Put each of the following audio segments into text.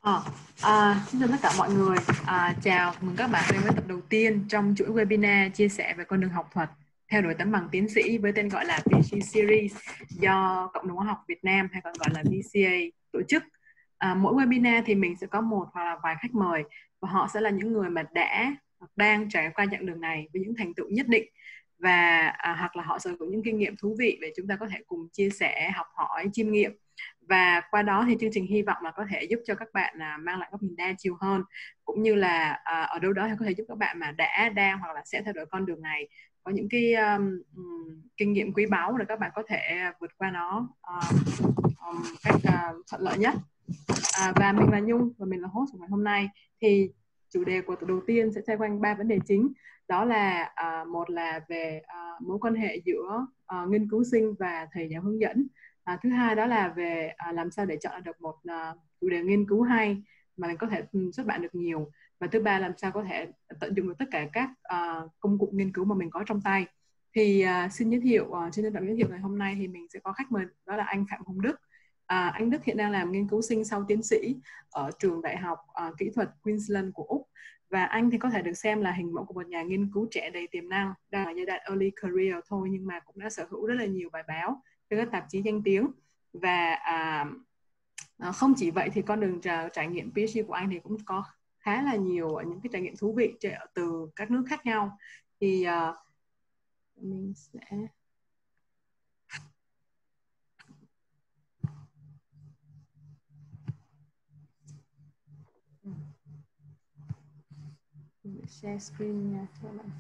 Ờ, Xin chào tất cả mọi người. Chào mừng các bạn đến với tập đầu tiên trong chuỗi webinar chia sẻ về con đường học thuật theo đuổi tấm bằng tiến sĩ với tên gọi là PhD Series do Cộng đồng Khoa học Việt Nam hay còn gọi là VCA tổ chức. Mỗi webinar thì mình sẽ có một hoặc là vài khách mời và họ sẽ là những người mà đã hoặc đang trải qua chặng đường này với những thành tựu nhất định và hoặc là họ sở hữu những kinh nghiệm thú vị để chúng ta có thể cùng chia sẻ, học hỏi, chiêm nghiệm, và qua đó thì chương trình hy vọng là có thể giúp cho các bạn mang lại góc nhìn đa chiều hơn, cũng như là ở đâu đó thì có thể giúp các bạn mà đã đang hoặc là sẽ theo đuổi con đường này có những cái kinh nghiệm quý báu để các bạn có thể vượt qua nó cách thuận lợi nhất. Và mình là Nhung và mình là host của ngày hôm nay. Thì chủ đề của tập đầu tiên sẽ xoay quanh 3 vấn đề chính. Đó là một là về mối quan hệ giữa nghiên cứu sinh và thầy giáo hướng dẫn. Thứ hai đó là về làm sao để chọn được một chủ đề nghiên cứu hay mà mình có thể xuất bản được nhiều. Và thứ ba, làm sao có thể tận dụng được tất cả các công cụ nghiên cứu mà mình có trong tay. Thì xin trân trọng giới thiệu ngày hôm nay thì mình sẽ có khách mời, đó là anh Phạm Hồng Đức. Anh Đức hiện đang làm nghiên cứu sinh sau tiến sĩ ở trường Đại học Kỹ thuật Queensland của Úc, và anh thì có thể được xem là hình mẫu của một nhà nghiên cứu trẻ đầy tiềm năng đang ở giai đoạn early career thôi, nhưng mà cũng đã sở hữu rất là nhiều bài báo trên các tạp chí danh tiếng. Và không chỉ vậy thì con đường trải nghiệm PhD của anh thì cũng có khá là nhiều những cái trải nghiệm thú vị từ các nước khác nhau. Thì mình sẽ share screen nha cho bạn.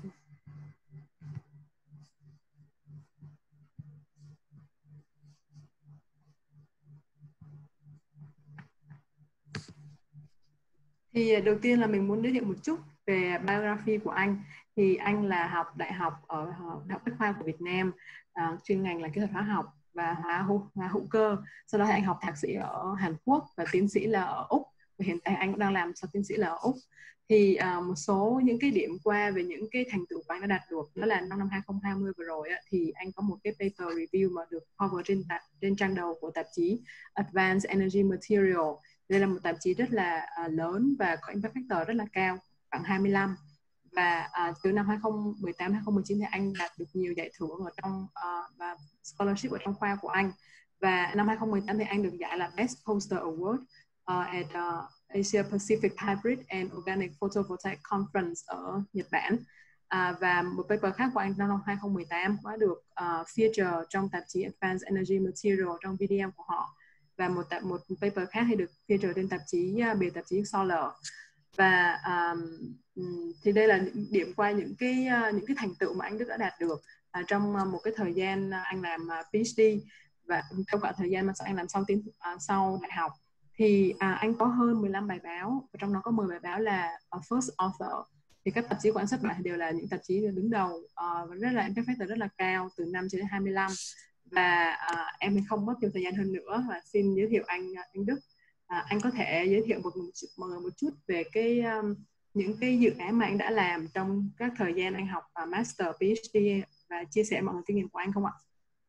Thì đầu tiên là mình muốn giới thiệu một chút về biography của anh. Thì anh là học đại học ở Đại học Bách khoa của Việt Nam, chuyên ngành là kỹ thuật hóa học và hóa hữu cơ. Sau đó thì anh học thạc sĩ ở Hàn Quốc và tiến sĩ là ở Úc. Và hiện tại anh cũng đang làm sau tiến sĩ là ở Úc. Thì một số những cái điểm qua về những cái thành tựu của anh đã đạt được, đó là năm 2020 vừa rồi thì anh có một cái paper review mà được cover trên trang đầu của tạp chí Advanced Energy Material. Đây là một tạp chí rất là lớn và có impact factor rất là cao, khoảng 25. Và từ năm 2018-2019 thì anh đạt được nhiều giải thưởng ở trong và scholarship ở trong khoa của anh. Và năm 2018 thì anh được giải là Best Poster Award at Asia Pacific Hybrid and Organic Photovoltaic Conference ở Nhật Bản. Và một paper khác của anh năm 2018 đã được feature trong tạp chí Advanced Energy Material trong VDM của họ. Và một paper khác thì được feature trên bìa tạp chí Solar. Và thì đây là những điểm qua những cái thành tựu mà anh Đức đã đạt được trong một cái thời gian anh làm PhD và trong cả thời gian mà anh làm sau đại học. Thì anh có hơn 15 bài báo và trong đó có 10 bài báo là first author. Thì các tạp chí của anh xuất bản đều là những tạp chí đứng đầu và rất là impact factor rất là cao, từ 5 cho đến 25. Và em không mất nhiều thời gian hơn nữa và xin giới thiệu anh Đức. Anh có thể giới thiệu mọi người một chút về những cái dự án mà anh đã làm trong các thời gian anh học Master, PhD và chia sẻ mọi người kinh nghiệm của anh không ạ?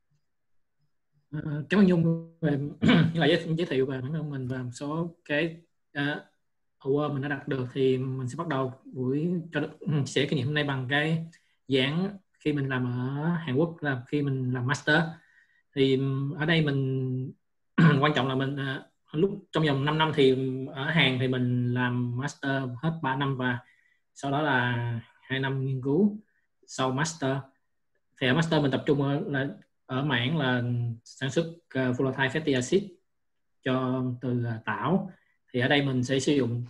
Cảm ơn Nhung về giới thiệu về bản thân mình và một số cái award mình đã đạt được. Thì mình sẽ bắt đầu buổi chia sẻ kinh nghiệm hôm nay bằng cái giảng khi mình làm ở Hàn Quốc, là khi mình làm master. Thì ở đây mình quan trọng là mình lúc trong vòng 5 năm thì ở Hàn thì mình làm master hết 3 năm và sau đó là 2 năm nghiên cứu sau master. Thì ở master mình tập trung ở mảng là sản xuất volatile fatty acid từ tảo. Thì ở đây mình sẽ sử dụng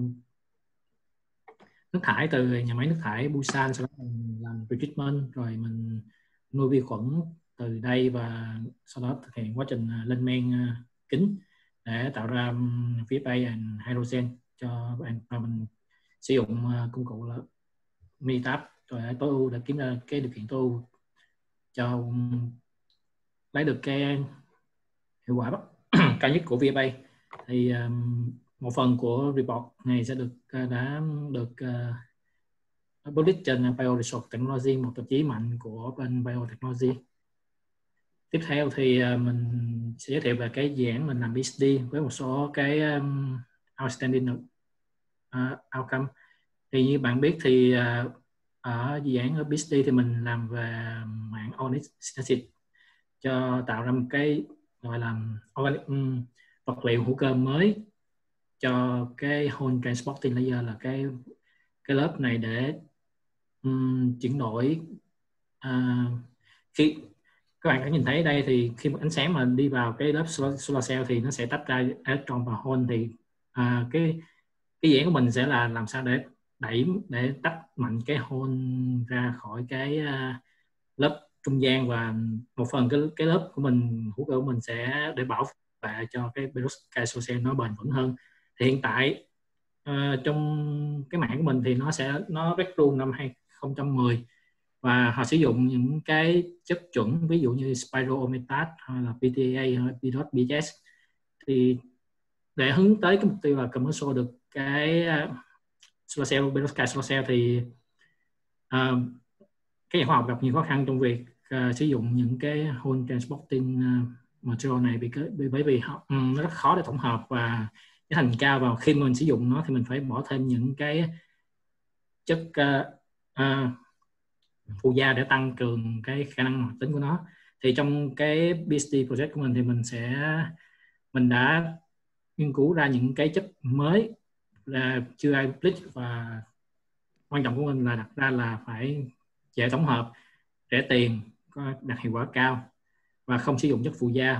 nước thải từ nhà máy nước thải Busan, sau đó mình làm pretreatment, rồi mình nuôi vi khuẩn từ đây và sau đó thực hiện quá trình lên men kính để tạo ra VFA and hydrogen cho bạn. Và mình sử dụng công cụ là MITAP rồi tối ưu để kiếm ra cái điều kiện tối ưu cho lấy được cái hiệu quả cao nhất của VFA. Thì một phần của report này sẽ đã được publish trên Bioresource Technology, một tạp chí mạnh của bên Biotechnology. Tiếp theo thì mình sẽ giới thiệu về cái dự án mình làm PhD với một số cái outstanding outcome. Thì như bạn biết thì ở dự án ở BSD thì mình làm về mạng organic synthesis, cho tạo ra một cái gọi là vật liệu hữu cơ mới cho cái whole transporting layer, là cái lớp này để chuyển đổi. Khi các bạn có nhìn thấy đây thì khi mà ánh sáng mà đi vào cái lớp solar cell thì nó sẽ tách ra electron và hole. Thì cái dự án của mình sẽ là làm sao để tách mạnh cái hole ra khỏi cái lớp trung gian, và một phần cái lớp của mình, hữu cơ của mình sẽ để bảo vệ cho cái perovskite solar cell nó bền vững hơn. Thì hiện tại trong cái mảng của mình thì nó breakthrough năm 2010, và họ sử dụng những cái chất chuẩn ví dụ như spirometad hay là PTA hay PDOT, BHS, thì để hướng tới cái mục tiêu là commercial được cái solar cell, perovskite solar cell. Thì các nhà khoa học gặp nhiều khó khăn trong việc sử dụng những cái whole transporting material này, bởi vì nó rất khó để tổng hợp và cái thành cao, và khi mình sử dụng nó thì mình phải bỏ thêm những cái chất phụ gia để tăng cường cái khả năng hoạt tính của nó. Thì trong cái BSD project của mình thì mình đã nghiên cứu ra những cái chất mới là chưa ai publish, và quan trọng của mình là đặt ra là phải dễ tổng hợp, rẻ tiền, có đạt hiệu quả cao và không sử dụng chất phụ gia.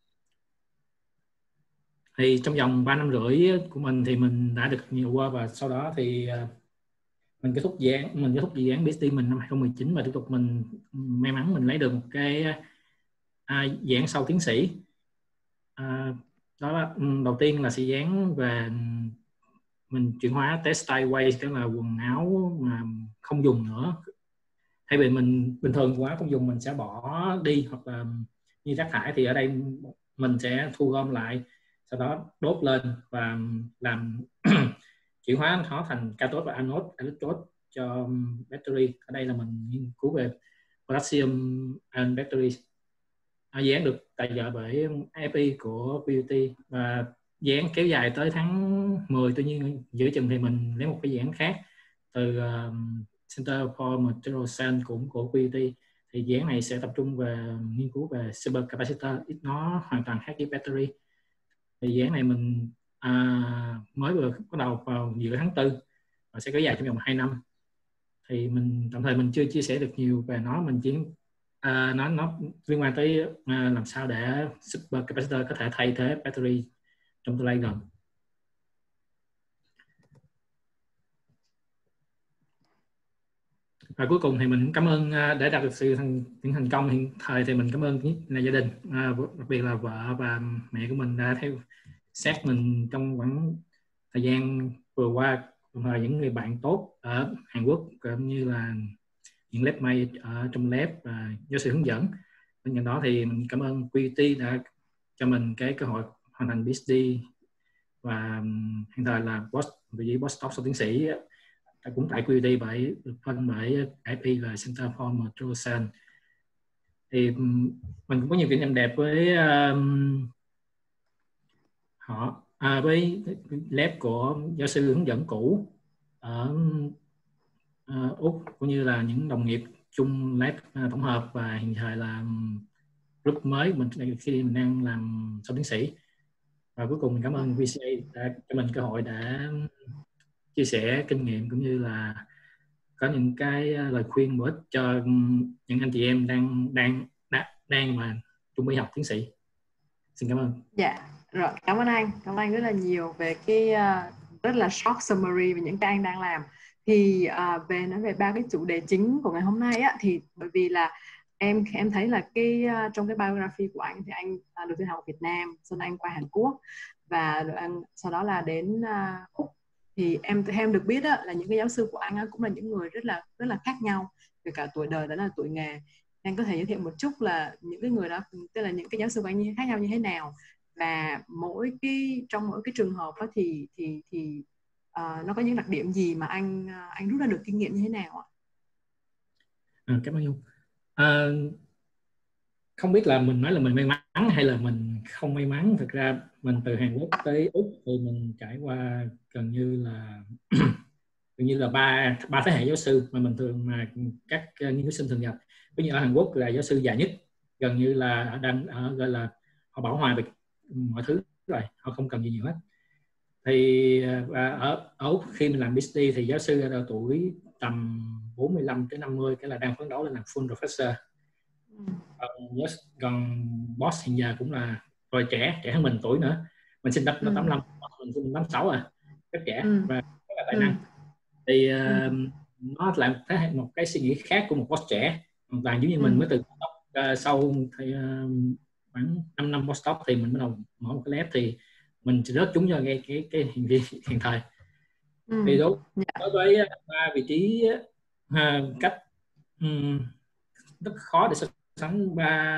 Thì trong vòng 3 năm rưỡi của mình thì mình đã được nhiều qua, và sau đó thì mình kết thúc dự án BSD mình năm 2019, và tiếp tục mình may mắn mình lấy được một cái dự án sau tiến sĩ. Đó là đầu tiên là dự án về mình chuyển hóa textile waste, tức là quần áo mà không dùng nữa. Thay vì mình bình thường quần áo không dùng mình sẽ bỏ đi hoặc là như rác thải, thì ở đây mình sẽ thu gom lại, sau đó đốt lên và làm chuyển hóa nó thành cathode và anode, electrode cho battery. Ở đây là mình nghiên cứu về potassium ion battery. Dự án được tài trợ bởi FI của BUT, và dự án kéo dài tới tháng 10. Tuy nhiên giữa chừng thì mình lấy một cái dự án khác từ Center for Material Science của BUT. Thì dự án này sẽ tập trung về nghiên cứu về supercapacitor, nó hoàn toàn khác với battery. Thì dự án này mình mới vừa bắt đầu vào giữa tháng 4 và sẽ kéo dài trong vòng 2 năm. Thì mình tạm thời mình chưa chia sẻ được nhiều về nó, mình chỉ nó liên quan tới làm sao để supercapacitor có thể thay thế battery trong tương lai gần. Và cuối cùng thì mình cảm ơn để đạt được những thành công hiện thời, thì mình cảm ơn là gia đình, đặc biệt là vợ và mẹ của mình đã theo sát mình trong khoảng thời gian vừa qua, và những người bạn tốt ở Hàn Quốc cũng như là những lab mate ở trong lab và giáo sư hướng dẫn. Bên cạnh đó thì mình cảm ơn QUT đã cho mình cái cơ hội hoàn thành PhD, và hiện thời là vị trí postdoc sau tiến sĩ cũng tại QUT được phân bởi IP và Center for Material Science. Thì mình cũng có nhiều kỷ niệm đẹp với họ, với lab của giáo sư hướng dẫn cũ ở Úc, cũng như là những đồng nghiệp chung lab tổng hợp, và hiện thời là group mới khi mình đang làm sau tiến sĩ. Và cuối cùng mình cảm ơn VCA đã cho mình cơ hội để chia sẻ kinh nghiệm, cũng như là có những cái lời khuyên bổ ích cho những anh chị em đang mà chuẩn bị học tiến sĩ. Xin cảm ơn. Dạ, rồi, cảm ơn anh rất là nhiều về cái rất là short summary về những cái anh đang làm. Thì nói về ba cái chủ đề chính của ngày hôm nay á, thì bởi vì là em thấy là cái trong cái biography của anh thì anh được tiên học ở Việt Nam, sau đó anh qua Hàn Quốc, và sau đó là đến Úc. Thì em được biết á, là những cái giáo sư của anh á, cũng là những người rất là khác nhau về cả tuổi đời, đó là tuổi nghề. Anh có thể giới thiệu một chút là những cái người đó, tức là những cái giáo sư của anh khác nhau như thế nào, và trong mỗi cái trường hợp đó thì nó có những đặc điểm gì mà anh rút ra được kinh nghiệm như thế nào ạ? Cảm ơn Nhung. Không biết là mình nói là mình may mắn hay là mình không may mắn. Thực ra mình từ Hàn Quốc tới Úc thì mình trải qua gần như là ba thế hệ giáo sư mà mình thường mà các nghiên cứu sinh thường gặp. Ví dụ ở Hàn Quốc là giáo sư già nhất, gần như là đang gọi là họ bảo hòa về mọi thứ rồi, họ không cần gì nhiều hết. Thì ở Úc khi mình làm PhD thì giáo sư ở tuổi tầm 45 tới 50 cái là đang phấn đấu lên làm full professor. Còn boss hiện giờ cũng là rồi trẻ hơn mình tuổi nữa. Mình sinh năm 85, mình sinh năm 86 à, rất trẻ và rất là tài năng. Thì nó là một cái suy nghĩ khác của một boss trẻ, hoàn toàn giống như mình mới từ sau thì, khoảng 5 năm postdoc thì mình bắt đầu mở một cái lab thì mình chỉ rớt trúng cho cái hiện thời. Thì đối với ba vị trí cách rất khó để so sánh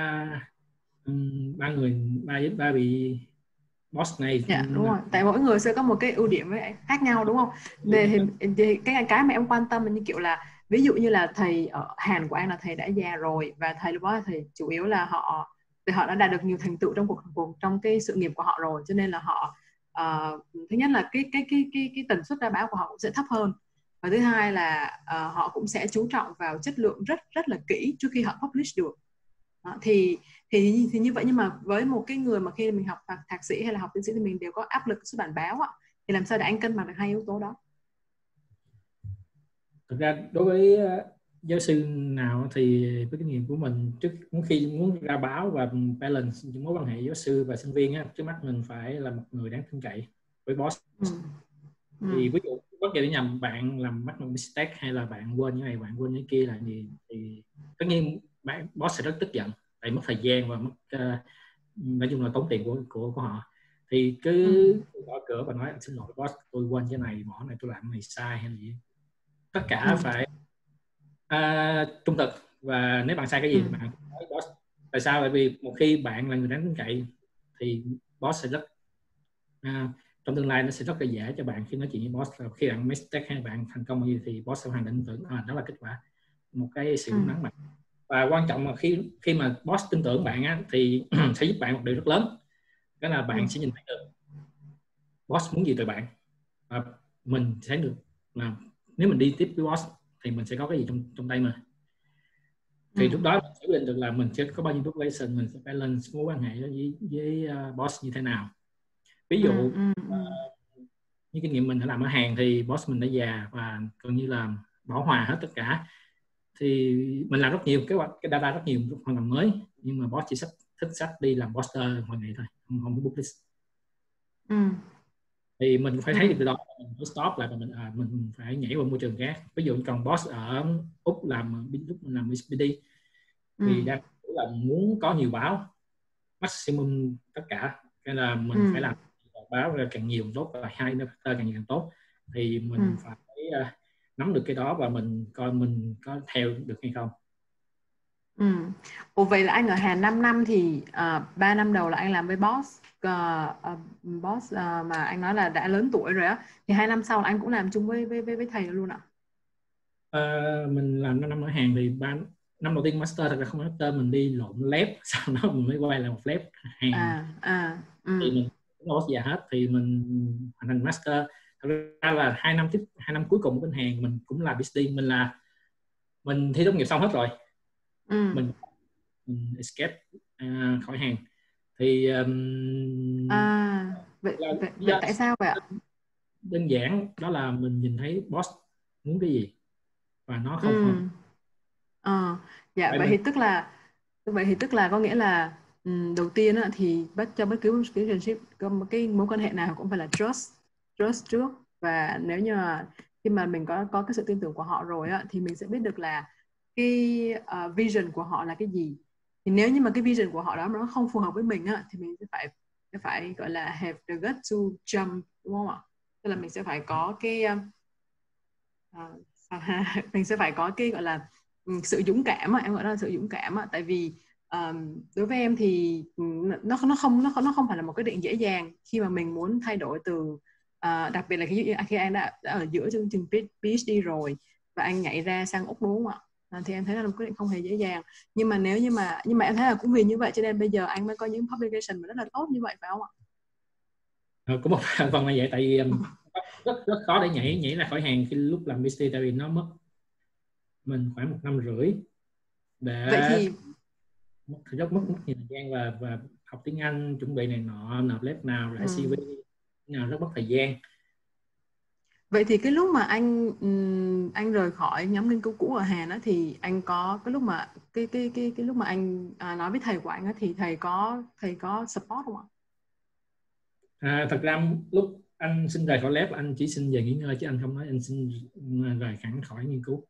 ba vị boss này. Dạ đúng rồi, tại mỗi người sẽ có một cái ưu điểm với khác nhau đúng không? Thì cái mà em quan tâm là như kiểu là ví dụ như là thầy ở Hàn của anh là thầy đã già rồi và thầy lúc đó là thầy chủ yếu là họ đã đạt được nhiều thành tựu trong cái sự nghiệp của họ rồi, cho nên là họ thứ nhất là cái tần suất ra báo của họ cũng sẽ thấp hơn, và thứ hai là họ cũng sẽ chú trọng vào chất lượng rất là kỹ trước khi họ publish được. Đó, thì như vậy, nhưng mà với một cái người mà khi mình học thạc sĩ hay là học tiến sĩ thì mình đều có áp lực xuất bản báo thì làm sao để anh cân bằng được hai yếu tố đó? Thực ra đối với giáo sư nào thì với kinh nghiệm của mình, khi muốn ra báo và balance những mối quan hệ giáo sư và sinh viên trước mắt mình phải là một người đáng tin cậy với boss. Thì ví dụ bất kỳ nhầm bạn làm mắc một mistake hay là bạn quên như này bạn quên như kia là gì thì tất nhiên bạn boss sẽ rất tức giận, tại mất thời gian và mất nói chung là tốn tiền của họ. Thì cứ gõ cửa và nói xin lỗi boss, tôi quên cái này, mỏ này tôi làm cái này sai hay gì. Tất cả phải trung thực, và nếu bạn sai cái gì thì bạn nói boss. Tại sao? Bởi vì một khi bạn là người đáng tin cậy thì boss sẽ rất trong tương lai nó sẽ rất là dễ cho bạn khi nói chuyện với boss. Khi bạn mistake hay bạn thành công gì thì boss sẽ hoàn định tưởng đó là kết quả một cái sự đúng đắn. Và quan trọng là khi mà boss tin tưởng bạn thì sẽ giúp bạn một điều rất lớn, đó là bạn sẽ nhìn thấy được boss muốn gì từ bạn, và mình sẽ được là nếu mình đi tiếp với boss thì mình sẽ có cái gì trong tay mình. Thì lúc đó mình sẽ quyết định được là mình sẽ có bao nhiêu population, mình sẽ balance mối quan hệ với boss như thế nào. Ví dụ như kinh nghiệm mình đã làm ở Hàn thì boss mình đã già và gần như là bảo hòa hết tất cả, thì mình làm rất nhiều cái data rất nhiều hoàn toàn mới, nhưng mà boss chỉ thích sách đi làm poster mọi ngày thôi, không có publish. Thì mình phải thấy được điều đó, mình phải stop lại và mình phải nhảy vào môi trường khác. Ví dụ còn boss ở Úc lúc mình làm PhD thì đang là muốn có nhiều báo, maximum tất cả, cái là mình phải làm báo ra càng nhiều tốt, và hai nó càng nhiều càng tốt. Thì mình phải nắm được cái đó và mình coi mình có theo được hay không. Ủa vậy là anh ở Hàn 5 năm thì 3 năm đầu là anh làm với boss mà anh nói là đã lớn tuổi rồi á, thì 2 năm sau là anh cũng làm chung với thầy luôn ạ? Mình làm 5 năm ở Hàn thì năm đầu tiên master, thật ra không master, mình đi lộn lab, sau đó mình mới quay lại một lab Hàn. Thì mình cũng boss già hết thì mình hoàn thành master. Thật ra là 2 năm cuối cùng của bên Hàn mình cũng là PhD, mình thi tốt nghiệp xong hết rồi. Mình escape khỏi Hàn. Thì vậy tại sao vậy ạ? Đơn giản đó là mình nhìn thấy boss muốn cái gì và nó không dạ vậy thì tức là có nghĩa là đầu tiên thì cho bất cứ relationship, có một cái mối quan hệ nào cũng phải là trust trước, và nếu như mà khi mà mình có cái sự tin tưởng của họ rồi thì mình sẽ biết được là cái vision của họ là cái gì. Thì nếu như mà cái vision của họ đó nó không phù hợp với mình thì mình sẽ phải gọi là have the gut to jump, đúng không ạ? Tức là mình sẽ phải có cái mình sẽ phải có cái gọi là sự dũng cảm, em gọi đó là sự dũng cảm. Tại vì đối với em thì nó không phải là một cái định dễ dàng khi mà mình muốn thay đổi từ đặc biệt là khi anh đã ở giữa chương trình PhD rồi và anh nhảy ra sang Úc, đúng không ạ? Thì em thấy là một quyết định không hề dễ dàng. Nhưng mà em thấy là cũng vì như vậy cho nên bây giờ anh mới có những publication mà rất là tốt như vậy, phải không ạ? Có một phần là vậy, tại vì rất khó để nhảy ra khỏi hàng khi lúc làm PhD, tại vì nó mất mình khoảng 1 năm rưỡi Vậy để thì rất mất nhiều thời gian và học tiếng Anh, chuẩn bị này nọ, nộp lab nào, rải CV nào, rất mất thời gian. Vậy thì cái lúc mà anh rời khỏi nhóm nghiên cứu cũ ở Hàn á, thì anh có cái lúc mà cái lúc mà anh nói với thầy của anh á, thì thầy có support không ạ? Thật ra lúc anh xin rời khỏi lab, anh chỉ xin về nghỉ ngơi chứ anh không nói anh xin rời hẳn khỏi nghiên cứu.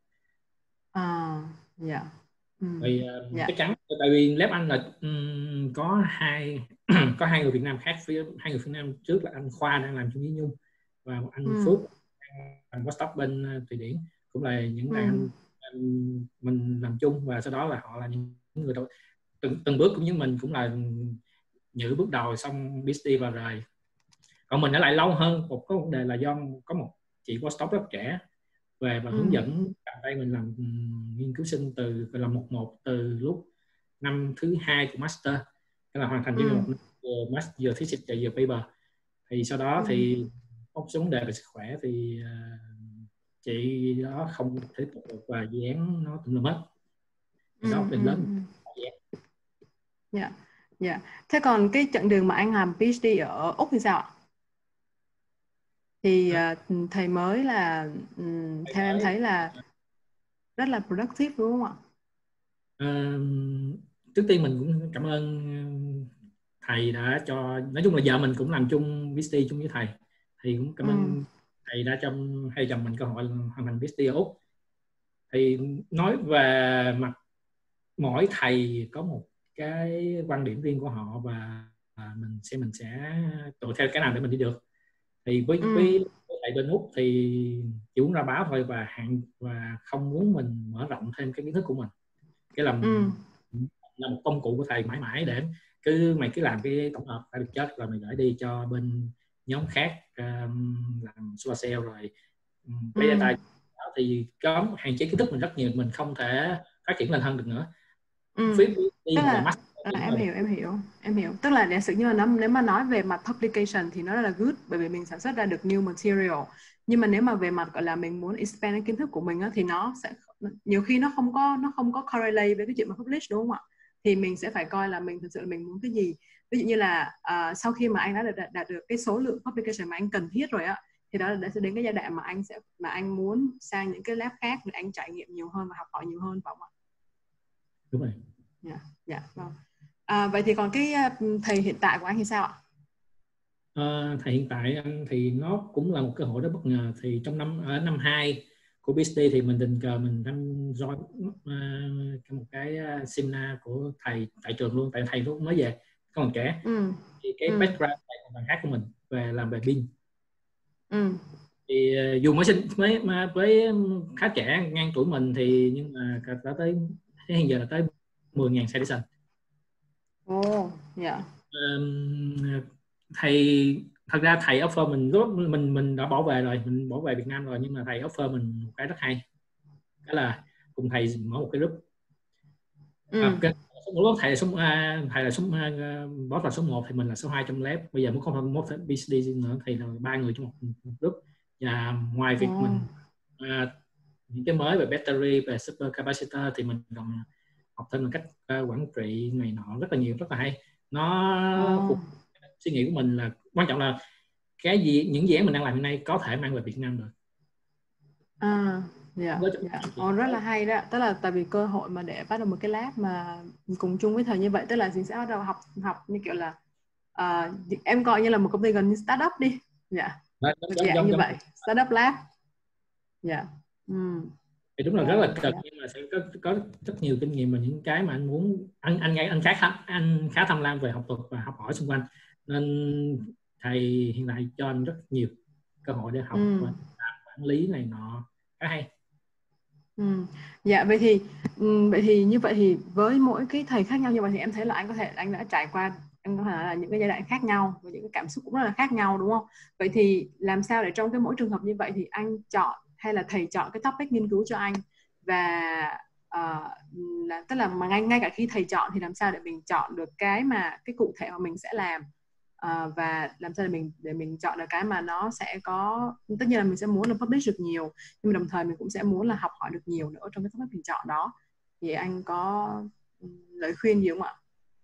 Dạ. Vì Dạ. chắc chắn, tại vì lab anh là có hai có hai người Việt Nam khác, với hai người Việt Nam trước là anh Khoa đang làm chung với Nhung, và anh Phước làm postdoc bên Thụy Điển, cũng là những bạn anh mình làm chung, và sau đó là họ là những người đầu từng bước cũng như mình, cũng là những bước đầu xong PhD và rời. Còn mình ở lại lâu hơn, có vấn đề là do có một chị postdoc rất trẻ về và hướng dẫn tại đây mình làm nghiên cứu sinh từ làm một từ lúc năm thứ 2 của master, tức là hoàn thành chương một master, vừa thesis và vừa paper. Thì sau đó thì có một số vấn đề về sức khỏe, thì chị đó không thể tiếp tục được và dự án nó tùm lum hết. Đó mình lớn. Dạ. Dạ. Thế còn cái chặng đường mà anh làm PhD ở Úc thì sao ạ? Thì thầy mới là theo em thấy là rất là productive đúng không ạ? Trước tiên mình cũng cảm ơn thầy đã cho, nói chung là vợ mình cũng làm chung PhD chung với thầy, thì cũng cảm ơn thầy đã cho hai chồng mình cơ hội hoàn thành PhD ở Úc. Thì nói về mặt mỗi thầy có một cái quan điểm riêng của họ, và mình sẽ tụi theo cái nào để mình đi được. Thì với thầy bên Úc thì chỉ muốn ra báo thôi, và không muốn mình mở rộng thêm cái kiến thức của mình, cái là một công cụ của thầy mãi mãi, để mày cứ làm cái tổng hợp đã được chết rồi mày gửi đi cho bên nhóm khác làm source cell rồi lấy data. Thì có hạn chế kiến thức mình rất nhiều, mình không thể phát triển lên hơn được nữa. Tức là em hiểu. Tức là giả sử như là nếu mà nói về mặt publication thì nó rất là good, bởi vì mình sản xuất ra được new material. Nhưng mà nếu mà về mặt gọi là mình muốn expand cái kiến thức của mình á, thì nó sẽ nhiều khi nó không có correlate với cái chuyện mà publish, đúng không ạ? Thì mình sẽ phải coi là mình thực sự là mình muốn cái gì. Ví dụ như là sau khi mà anh đã đạt được cái số lượng publication mà anh cần thiết rồi á, thì đó là sẽ đến cái giai đoạn mà anh muốn sang những cái lab khác để anh trải nghiệm nhiều hơn và học hỏi nhiều hơn, phải không ạ? Đúng rồi. Dạ, vâng. Vậy thì còn cái thầy hiện tại của anh thì sao ạ? Thầy hiện tại anh thì nó cũng là một cơ hội rất bất ngờ. Thì trong năm 2 của PhD thì mình tình cờ mình đang join một cái seminar của thầy tại trường luôn, tại thầy lúc mới về còn trẻ. Thì cái background thầy còn bạn khác của mình về về pin. Thì dù với khá trẻ ngang tuổi mình, thì nhưng mà đã tới hiện giờ là tới 10.000 citation. Thầy thật ra thầy offer mình đã bỏ về rồi, mình bỏ về Việt Nam rồi, nhưng mà thầy offer mình một cái rất hay, đó là cùng thầy mở một cái group. Lúc thầy là boss là số 1 thì mình là số 2 trong lab. Bây giờ muốn không thêm một PhD nữa thì là 3 người trong một group. Và ngoài việc mình những cái mới về battery, về super capacitor, thì mình còn học thêm cách quản trị này nọ rất là nhiều, rất là hay. Nó suy nghĩ của mình là quan trọng là những dự án mình đang làm hiện nay có thể mang về Việt Nam được. Rất là hay đó. Tức là tại vì cơ hội mà để bắt đầu một cái lab mà cùng chung với thầy như vậy, tức là chị sẽ bắt đầu học như kiểu là em gọi như là một công ty gần như startup đi. Dạng như vậy, startup lab. Thì đúng là rất là cực, nhưng mà sẽ có rất nhiều kinh nghiệm và những cái mà anh muốn, anh khá tham lam về học thuật và học hỏi xung quanh, nên thầy hiện tại cho anh rất nhiều cơ hội để học và quản lý này nọ khá hay. Dạ, vậy thì như vậy thì với mỗi cái thầy khác nhau như vậy thì em thấy là anh đã trải qua, anh có thể là những cái giai đoạn khác nhau và những cái cảm xúc cũng rất là khác nhau, đúng không? Vậy thì làm sao để trong cái mỗi trường hợp như vậy thì anh chọn, hay là thầy chọn cái topic nghiên cứu cho anh, và tức là mà ngay cả khi thầy chọn thì làm sao để mình chọn được cái cụ thể mà mình sẽ làm và làm sao để mình chọn được cái mà nó sẽ có, tất nhiên là mình sẽ muốn là publish được nhiều, nhưng mà đồng thời mình cũng sẽ muốn là học hỏi được nhiều nữa trong cái topic mình chọn đó. Thì anh có lời khuyên gì không ạ?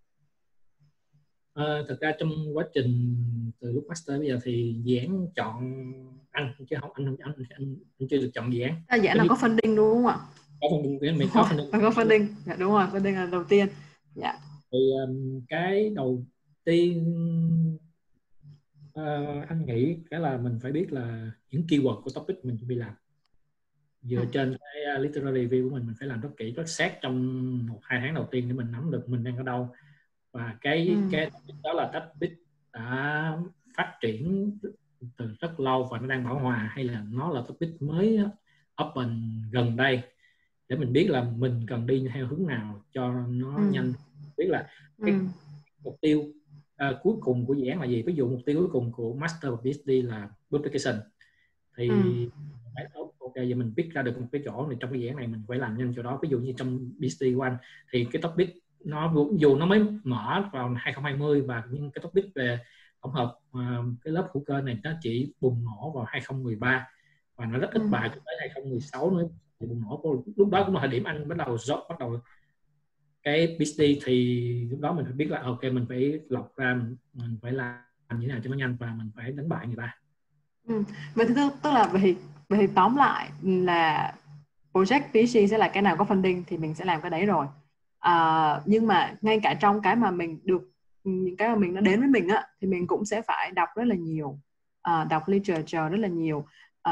Thực ra trong quá trình từ lúc master bây giờ thì dự án chọn anh, chứ không anh chưa được chọn dự án. Dạ Tất là nhiên có funding đúng không ạ? có funding, mình có Đúng funding. rồi, có funding. Dạ đúng rồi, funding là đầu tiên. Dạ. Thì cái đầu tiên anh nghĩ cái là mình phải biết là những keyword của topic mình chuẩn bị làm, dựa trên cái literary review của mình phải làm rất kỹ, rất sát trong 1-2 tháng đầu tiên để mình nắm được mình đang ở đâu, và cái đó là topic đã phát triển từ rất lâu và nó đang bão hòa, hay là nó là topic mới open gần đây, để mình biết là mình cần đi theo hướng nào cho nó nhanh, biết là cái mục tiêu cuối cùng của dự án là gì. Ví dụ mục tiêu cuối cùng của master và PhD là publication, thì ok giờ mình pick ra được một cái chỗ này trong cái dự án này mình phải làm nhanh chỗ đó. Ví dụ như trong PhD của anh thì cái topic nó dù nó mới mở vào 2020 và nhưng cái topic về tổng hợp cái lớp hữu cơ này nó chỉ bùng nổ vào 2013 và nó rất ít bài cho tới 2016 mới bùng nổ. Lúc đó cũng là thời điểm anh bắt đầu cái PhD, thì lúc đó mình phải biết là ok mình phải lọc ra, mình phải làm như thế nào cho nó nhanh và mình phải đánh bại người ta. Vậy thì tức là về tóm lại là project PhD sẽ là cái nào có funding thì mình sẽ làm cái đấy rồi. Nhưng mà ngay cả trong cái mà mình được, những cái mà mình nó đến với mình á, thì mình cũng sẽ phải đọc rất là nhiều, đọc literature rất là nhiều,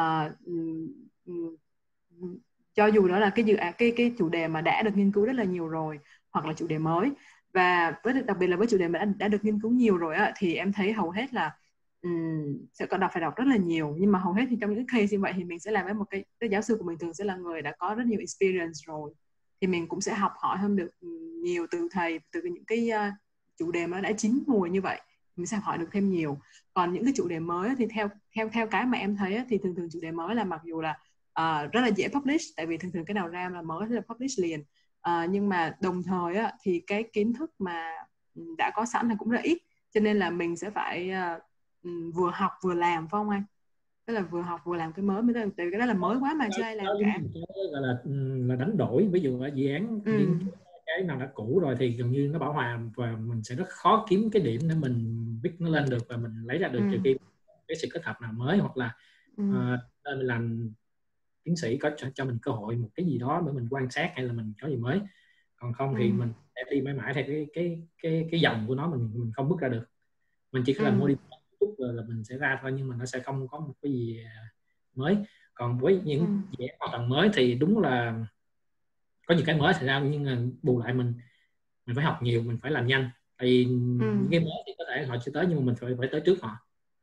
cho dù đó là cái dự án, cái chủ đề mà đã được nghiên cứu rất là nhiều rồi, hoặc là chủ đề mới. Và đặc biệt là với chủ đề mà đã được nghiên cứu nhiều rồi á, thì em thấy hầu hết là sẽ có phải đọc rất là nhiều. Nhưng mà hầu hết thì trong những case như vậy thì mình sẽ làm với một cái giáo sư của mình thường sẽ là người đã có rất nhiều experience rồi, thì mình cũng sẽ học hỏi hơn được nhiều từ thầy, từ những cái chủ đề mà nó đã chín mùi như vậy, mình sẽ học hỏi được thêm nhiều. Còn những cái chủ đề mới thì theo cái mà em thấy thì thường chủ đề mới là mặc dù là rất là dễ publish, tại vì thường cái nào ra là mới thì là publish liền, nhưng mà đồng thời thì cái kiến thức mà đã có sẵn là cũng rất ít, cho nên là mình sẽ phải vừa học vừa làm, phải không anh? Tức là vừa học vừa làm cái mới, tại vì cái đó là mới quá mà chưa ai làm cả. Gọi là đánh đổi. Ví dụ ở dự án những cái nào đã cũ rồi thì gần như nó bão hòa và mình sẽ rất khó kiếm cái điểm để mình viết nó lên được và mình lấy ra được, trừ khi cái sự kết hợp nào mới, hoặc là mình làm tiến sĩ có cho mình cơ hội một cái gì đó để mình quan sát hay là mình có gì mới. Còn không thì mình sẽ đi mãi mãi theo cái dòng của nó, mình không bước ra được. Mình chỉ cần modify chút là mình sẽ ra thôi, nhưng mà nó sẽ không có một cái gì mới. Còn với những dự án hoàn toàn mới thì đúng là có những cái mới xảy ra, nhưng mà bù lại mình phải học nhiều, mình phải làm nhanh. Tại vì những cái mới thì có thể họ chưa tới, nhưng mà mình phải tới trước họ.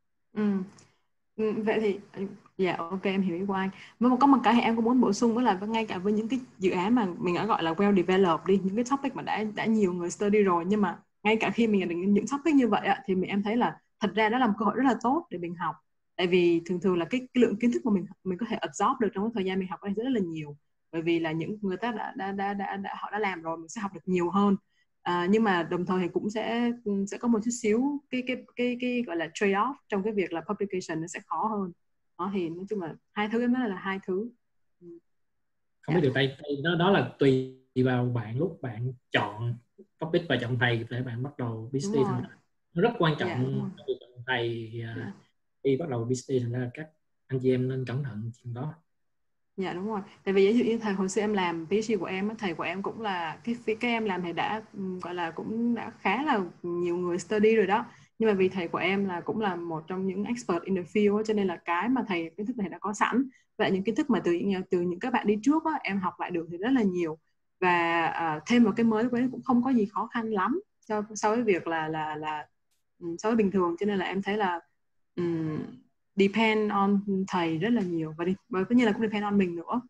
Vậy thì dạ ok, em hiểu ý của anh. Mà có một cái thì em cũng muốn bổ sung, đó là ngay cả với những cái dự án mà mình đã gọi là well developed đi, những cái topic mà đã nhiều người study rồi, nhưng mà ngay cả khi mình nhận được những topic như vậy thì em thấy là thật ra đó là một cơ hội rất là tốt để mình học. Tại vì thường là cái lượng kiến thức mà mình có thể absorb được trong cái thời gian mình học ở đây rất là nhiều, bởi vì là những người ta họ đã làm rồi, mình sẽ học được nhiều hơn. Nhưng mà đồng thời thì cũng sẽ có một chút xíu cái gọi là trade off trong cái việc là publication nó sẽ khó hơn. Đó thì nói chung là hai thứ, em nói là hai thứ. Không biết được, tay đó là tùy vào bạn, lúc bạn chọn topic và chọn thầy để bạn bắt đầu PhD. Nó rất quan trọng chọn thầy. Khi bắt đầu PhD thành ra các anh chị em nên cẩn thận chuyện đó. Dạ đúng rồi. Tại vì ví dụ như thầy hồi xưa em làm PhD của em, thầy của em cũng là cái em làm thì đã gọi là cũng đã khá là nhiều người study rồi đó. Nhưng mà vì thầy của em là cũng là một trong những expert in the field, cho nên là cái mà kiến thức này đã có sẵn, và những kiến thức mà từ những các bạn đi trước em học lại được thì rất là nhiều. Và thêm một cái mới với cũng không có gì khó khăn lắm so với việc là so với bình thường, cho nên là em thấy là depend on thầy rất là nhiều, và tất nhiên là cũng depend on mình nữa.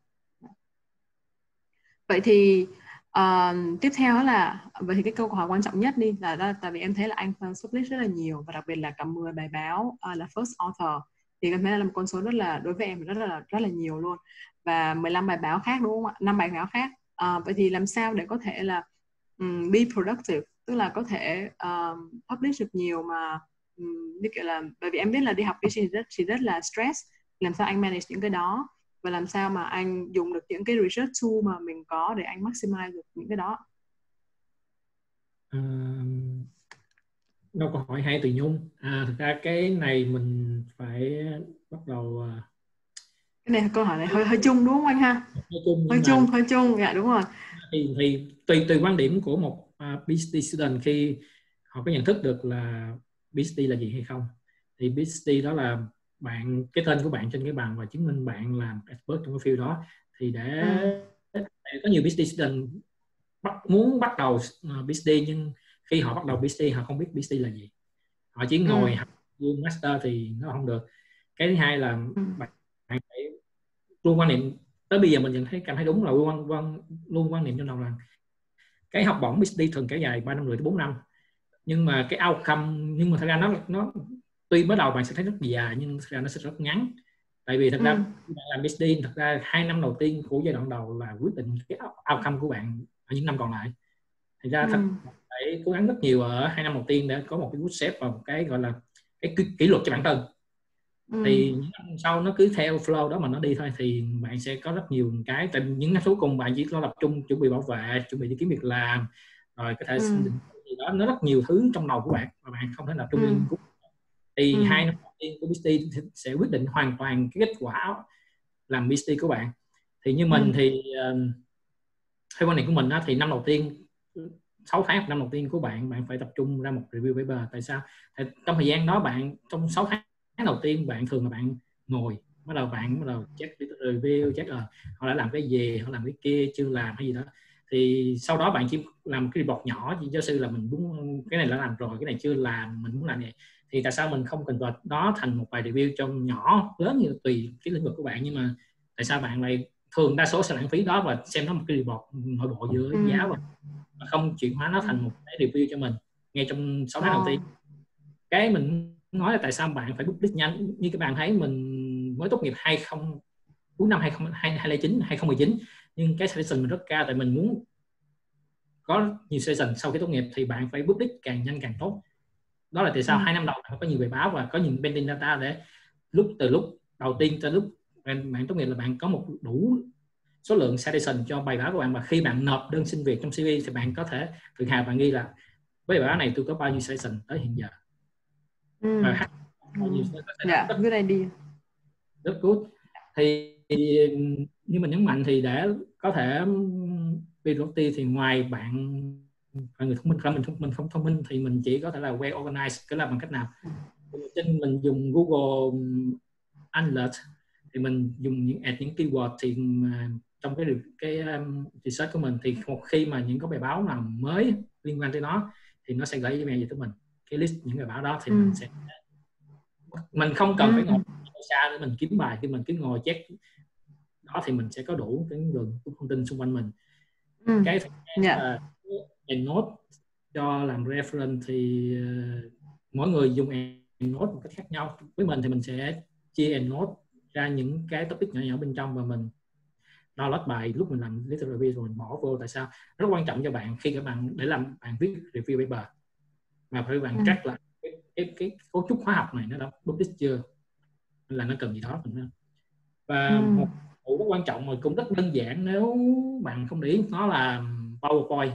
Vậy thì tiếp theo là vậy thì cái câu hỏi quan trọng nhất đi là tại vì em thấy là anh publish rất là nhiều, và đặc biệt là cả 10 bài báo là first author, thì em thấy là một con số rất là, đối với em rất là nhiều luôn, và 15 bài báo khác, đúng không ạ? 5 bài báo khác. Vậy thì làm sao để có thể là be productive, tức là có thể publish được nhiều mà như kiểu là, bởi vì em biết là đi học PhD thì rất là stress, làm sao anh manage những cái đó và làm sao mà anh dùng được những cái research tool mà mình có để anh maximize được những cái đó. Đâu câu hỏi hay từ Nhung. Thực ra cái này mình phải bắt đầu Cái này câu hỏi này hơi chung đúng không anh ha? nói chung, nhưng mà Hơi chung, dạ đúng rồi. thì tùy quan điểm của một PhD student khi họ có nhận thức được là PhD là gì hay không. Thì PhD đó là bạn, cái tên của bạn trên cái bằng và chứng minh bạn làm expert trong cái field đó. Thì để có nhiều PhD student muốn bắt đầu PhD, nhưng khi họ bắt đầu PhD họ không biết PhD là gì, họ chỉ ngồi học master thì nó không được. Cái thứ hai là bạn phải luôn quan niệm, tới bây giờ mình nhận thấy cảm thấy đúng là luôn quan niệm trong đầu rằng cái học bổng PhD thường kéo dài 3 năm rưỡi tới 4 năm, nhưng mà cái outcome, nhưng mà thật ra nó tuy mới đầu bạn sẽ thấy rất dài nhưng thật ra nó sẽ rất ngắn. Tại vì thật ra bạn làm PhD, thật ra 2 năm đầu tiên của giai đoạn đầu là quyết định cái outcome của bạn ở những năm còn lại. Thành ra thật phải cố gắng rất nhiều ở 2 năm đầu tiên để có một cái good shape và một cái gọi là cái kỷ luật cho bản thân. Thì những năm sau nó cứ theo flow đó mà nó đi thôi, thì bạn sẽ có rất nhiều cái. Tại những năm cuối cùng bạn chỉ có tập trung chuẩn bị bảo vệ, chuẩn bị đi kiếm việc làm, rồi có thể định gì đó, nó rất nhiều thứ trong đầu của bạn mà bạn không thể tập trung nghiên cứu. Thì 2 năm đầu tiên của PhD sẽ quyết định hoàn toàn cái kết quả làm PhD của bạn. Thì như mình thì theo quan điểm của mình đó, thì năm đầu tiên 6 tháng năm đầu tiên của bạn phải tập trung ra một review paper. Tại sao? Thì trong thời gian đó bạn, trong 6 tháng đầu tiên bạn thường là bạn ngồi bắt đầu check review, check họ đã làm cái gì, họ làm cái kia chưa làm hay gì đó. Thì sau đó bạn chỉ làm cái report nhỏ, giáo sư là mình muốn cái này đã làm rồi, cái này chưa làm, mình muốn làm vậy. Thì tại sao mình không convert đó thành một bài review trong nhỏ lớn, như tùy cái lĩnh vực của bạn, nhưng mà tại sao bạn lại thường đa số sẽ lãng phí đó và xem nó một cái report nội bộ giữa giá và không chuyển hóa nó thành một cái review cho mình ngay trong 6 tháng đầu tiên. Cái mình nói là tại sao bạn phải publish nhanh. Như các bạn thấy mình mới tốt nghiệp cuối năm 2019, nhưng cái session mình rất cao, tại mình muốn có nhiều session sau khi tốt nghiệp thì bạn phải publish càng nhanh càng tốt. Đó là tại sao 2 năm đầu bạn có nhiều bài báo và có nhiều pending data, để từ lúc đầu tiên cho lúc bạn tốt nghiệp là bạn có một đủ số lượng citation cho bài báo của bạn, và khi bạn nộp đơn xin việc trong CV thì bạn có thể tự hào bạn ghi là với bài báo này tôi có bao nhiêu citation tới hiện giờ. Và bao nhiêu good idea. Rất good. Thì như mình nhấn mạnh, thì để có thể PhD thì ngoài bạn là người thông minh, mình không thông minh thì mình chỉ có thể là well organized. Cái là bằng cách nào? Trên mình dùng Google Alert thì mình dùng những keyword, thì trong cái research của mình thì một khi mà những cái bài báo nào mới liên quan tới nó thì nó sẽ gửi email về tới mình cái list những bài báo đó. Thì mình không cần phải ngồi xa để mình kiếm bài, khi mình cứ ngồi check đó thì mình sẽ có đủ cái nguồn thông tin xung quanh mình. Cái là EndNote cho làm reference thì mỗi người dùng EndNote một cách khác nhau. Với mình thì mình sẽ chia EndNote ra những cái topic nhỏ nhỏ bên trong, và mình download bài lúc mình làm literature review rồi mình bỏ vô. Tại sao? Rất quan trọng cho bạn khi các bạn để làm bạn viết review paper mà phải bạn track là cái cấu trúc hóa học này nó đã publish chưa, là nó cần gì đó. Và một vụ rất quan trọng mà cũng rất đơn giản nếu bạn không để ý, nó là PowerPoint.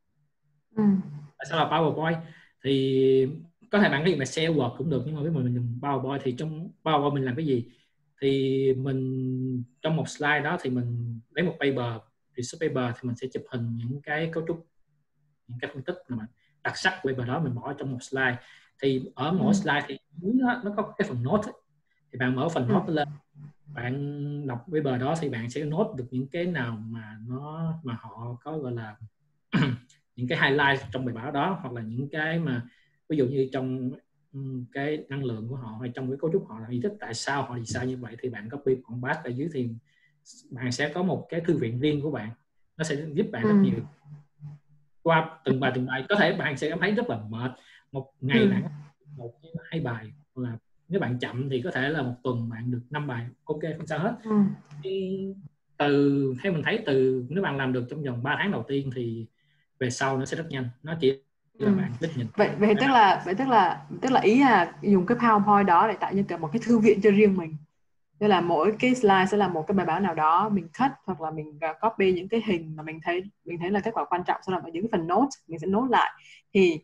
Tại sao là PowerPoint? Thì có thể bạn có dùng Excel, Word cũng được, nhưng mà với mình dùng PowerPoint. Thì trong PowerPoint mình làm cái gì? Thì mình trong một slide đó thì mình lấy một paper, research paper, thì mình sẽ chụp hình những cái cấu trúc, những cái phân tích mà đặc sắc của paper đó, mình bỏ trong một slide. Thì ở mỗi slide thì nó có cái phần note ấy. Thì bạn mở phần note lên, bạn đọc paper đó thì bạn sẽ note được những cái nào mà họ có gọi là những cái highlight trong bài báo đó, hoặc là những cái mà ví dụ như trong cái năng lượng của họ hay trong cái cấu trúc họ là gì, thích tại sao họ design như vậy, thì bạn copy còn paste ở dưới thì bạn sẽ có một cái thư viện riêng của bạn. Nó sẽ giúp bạn rất nhiều. Qua từng bài có thể bạn sẽ cảm thấy rất là mệt, một ngày bạn 1-2 bài, hoặc là nếu bạn chậm thì có thể là một tuần bạn được 5 bài, ok, không sao hết. Theo mình thấy, nếu bạn làm được trong vòng 3 tháng đầu tiên thì về sau nó sẽ rất nhanh. Nó chỉ là bạn thích nhìn vậy tức là ý là dùng cái PowerPoint đó để tạo như cả một cái thư viện cho riêng mình. Tức là mỗi cái slide sẽ là một cái bài báo nào đó mình cut hoặc là mình copy những cái hình mà mình thấy là kết quả quan trọng, sau đó ở những cái phần note mình sẽ note lại thì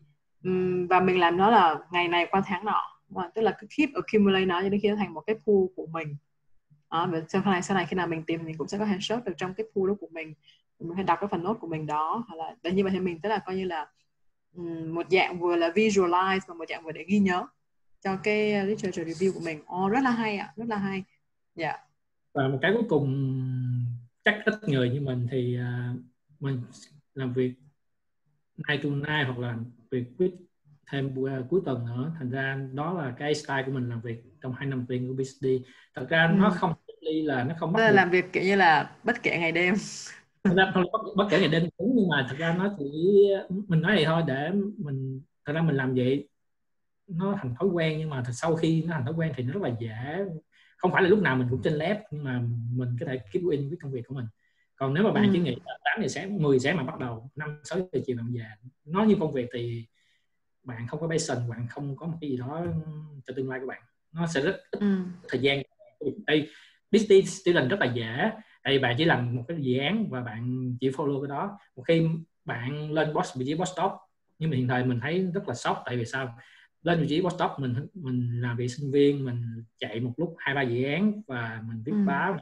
và mình làm nó là ngày này qua tháng nọ, tức là cứ keep accumulate nó cho đến khi nó thành một cái pool của mình. Và sau này khi nào mình tìm mình cũng sẽ có thể search được trong cái pool đó của mình phải đọc cái phần note của mình đó, hoặc là để như vậy thì mình tức là coi như là một dạng vừa là visualize và một dạng vừa để ghi nhớ cho cái literature review của mình. Rất là hay ạ, rất là hay. Dạ. Và một cái cuối cùng, chắc ít người như mình thì mình làm việc 9 to 9 hoặc là việc viết thêm cuối tuần nữa, thành ra đó là cái style của mình làm việc trong 2 năm tiền của PhD. Thật ra nó không là nó không bắt buộc làm việc kiểu như là bất kể ngày đêm. Thật ra không bất kể ngày đêm đúng, nhưng mà thật ra nó chỉ, mình nói vậy thôi để mình, thật ra mình làm vậy nó thành thói quen, nhưng mà sau khi nó thành thói quen thì nó rất là dễ, không phải là lúc nào mình cũng trên lab, nhưng mà mình có thể keep in với công việc của mình. Còn nếu mà bạn chỉ nghĩ 8 giờ sáng 10 giờ sáng mà bắt đầu 5-6 giờ chiều bạn về, nó như công việc thì bạn không có passion, bạn không có một cái gì đó cho tương lai của bạn, nó sẽ rất ít thời gian. Đây business student rất là dễ, tại vì bạn chỉ làm một cái dự án và bạn chỉ follow cái đó. Một khi bạn lên boss vị trí postdoc, nhưng mà hiện tại mình thấy rất là sốc, tại vì sao? Lên vị trí postdoc mình làm việc sinh viên, mình chạy một lúc 2-3 dự án và mình viết báo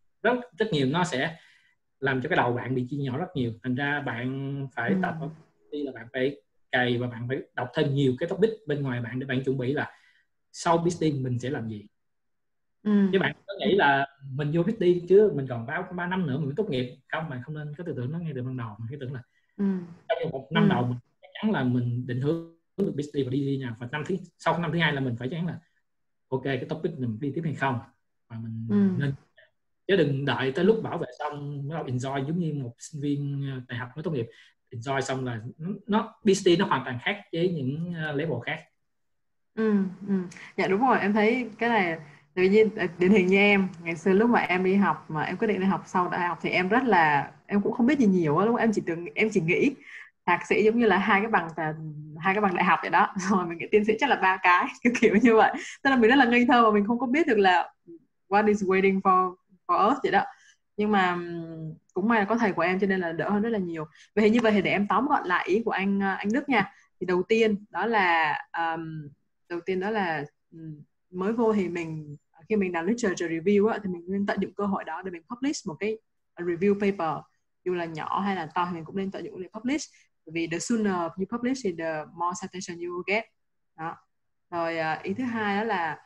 rất nhiều, nó sẽ làm cho cái đầu bạn bị chia nhỏ rất nhiều. Thành ra bạn phải tập đi là bạn phải cày và bạn phải đọc thêm nhiều cái topic bên ngoài bạn để bạn chuẩn bị là sau business mình sẽ làm gì. Chứ bạn có nghĩ là mình vô PhD chứ mình còn 3 năm nữa mình mới tốt nghiệp không, bạn không nên có tư tưởng nó ngay từ ban đầu. Mình cái tưởng là trong một năm đầu mình chắc chắn là mình định hướng được PhD và đi nào, và sau năm thứ hai là mình phải chắc chắn là ok cái topic mình đi tiếp hay không, và mình nên, chứ đừng đợi tới lúc bảo vệ xong mới enjoy, giống như một sinh viên đại học mới tốt nghiệp enjoy xong là nó PhD nó hoàn toàn khác với những level khác. Dạ đúng rồi, em thấy cái này tự nhiên điển hình như em ngày xưa lúc mà em đi học, mà em quyết định đi học sau đại học thì em cũng không biết gì nhiều á, lúc em chỉ nghĩ thạc sĩ giống như là hai cái bằng đại học vậy đó, rồi mình nghĩ tiến sĩ chắc là 3 cái kiểu như vậy. Tức là mình rất là ngây thơ và mình không có biết được là what is waiting for us vậy đó. Nhưng mà cũng may là có thầy của em cho nên là đỡ hơn rất là nhiều. Vậy như vậy thì để em tóm gọn lại ý của anh Đức nha. Thì đầu tiên đó là mới vô thì khi mình làm literature review á, thì mình nên tận dụng cơ hội đó để mình publish một cái review paper, dù là nhỏ hay là to thì mình cũng nên tận dụng để publish, vì the sooner you publish thì the more citation you will get đó. Rồi ý thứ hai đó là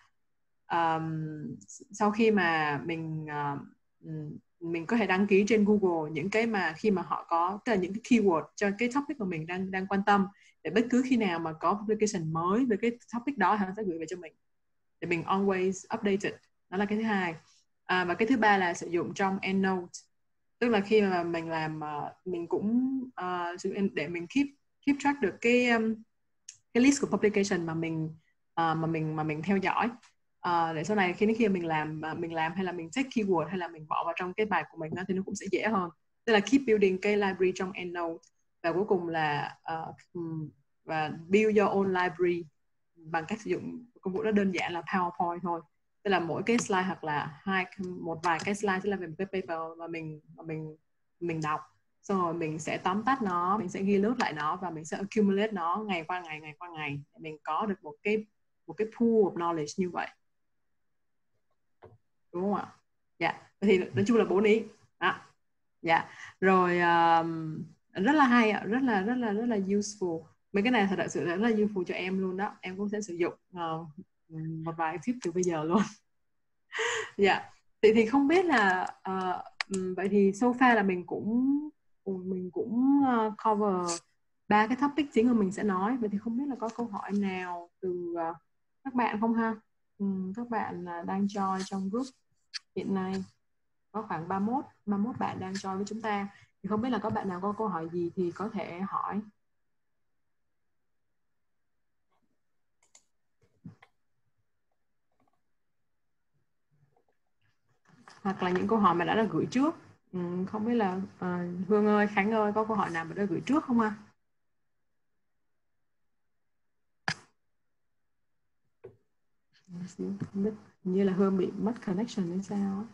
sau khi mà mình có thể đăng ký trên Google những cái mà khi mà họ có, tức là những cái keyword cho cái topic mà mình đang quan tâm, để bất cứ khi nào mà có publication mới về cái topic đó họ sẽ gửi về cho mình để mình always updated. Đó là cái thứ hai. Và cái thứ ba là sử dụng trong EndNote, tức là khi mà mình làm mình cũng để mình keep track được cái list của publication mà mình theo dõi, để sau này khi mình làm hay là mình check keyword hay là mình bỏ vào trong cái bài của mình thì nó cũng sẽ dễ hơn. Tức là keep building cái library trong EndNote, và cuối cùng là và build your own library bằng cách sử dụng công cụ rất đơn giản là PowerPoint thôi. Tức là mỗi cái slide hoặc là một vài cái slide sẽ là về một cái paper mà mình đọc, xong rồi mình sẽ tóm tắt nó, mình sẽ ghi lướt lại nó và mình sẽ accumulate nó ngày qua ngày để mình có được một cái pool of knowledge như vậy, đúng không ạ? Dạ, thì nói chung là 4 ý đó. Dạ rồi, rất là hay ạ, rất là useful. Mấy cái này thật sự rất là useful cho em luôn đó, em cũng sẽ sử dụng một vài tip từ bây giờ luôn. Dạ, thì không biết là vậy thì so far là mình cũng cover 3 cái topic chính mà mình sẽ nói. Vậy thì không biết là có câu hỏi nào từ các bạn không ha? Các bạn đang join trong group hiện nay có khoảng 31 bạn đang join với chúng ta, thì không biết là có bạn nào có câu hỏi gì thì có thể hỏi. Hoặc là những câu hỏi mà đã được gửi trước. Không biết là Hương ơi, Khánh ơi, có câu hỏi nào mà đã gửi trước không ạ? Không biết, như là Hương bị mất connection hay sao á.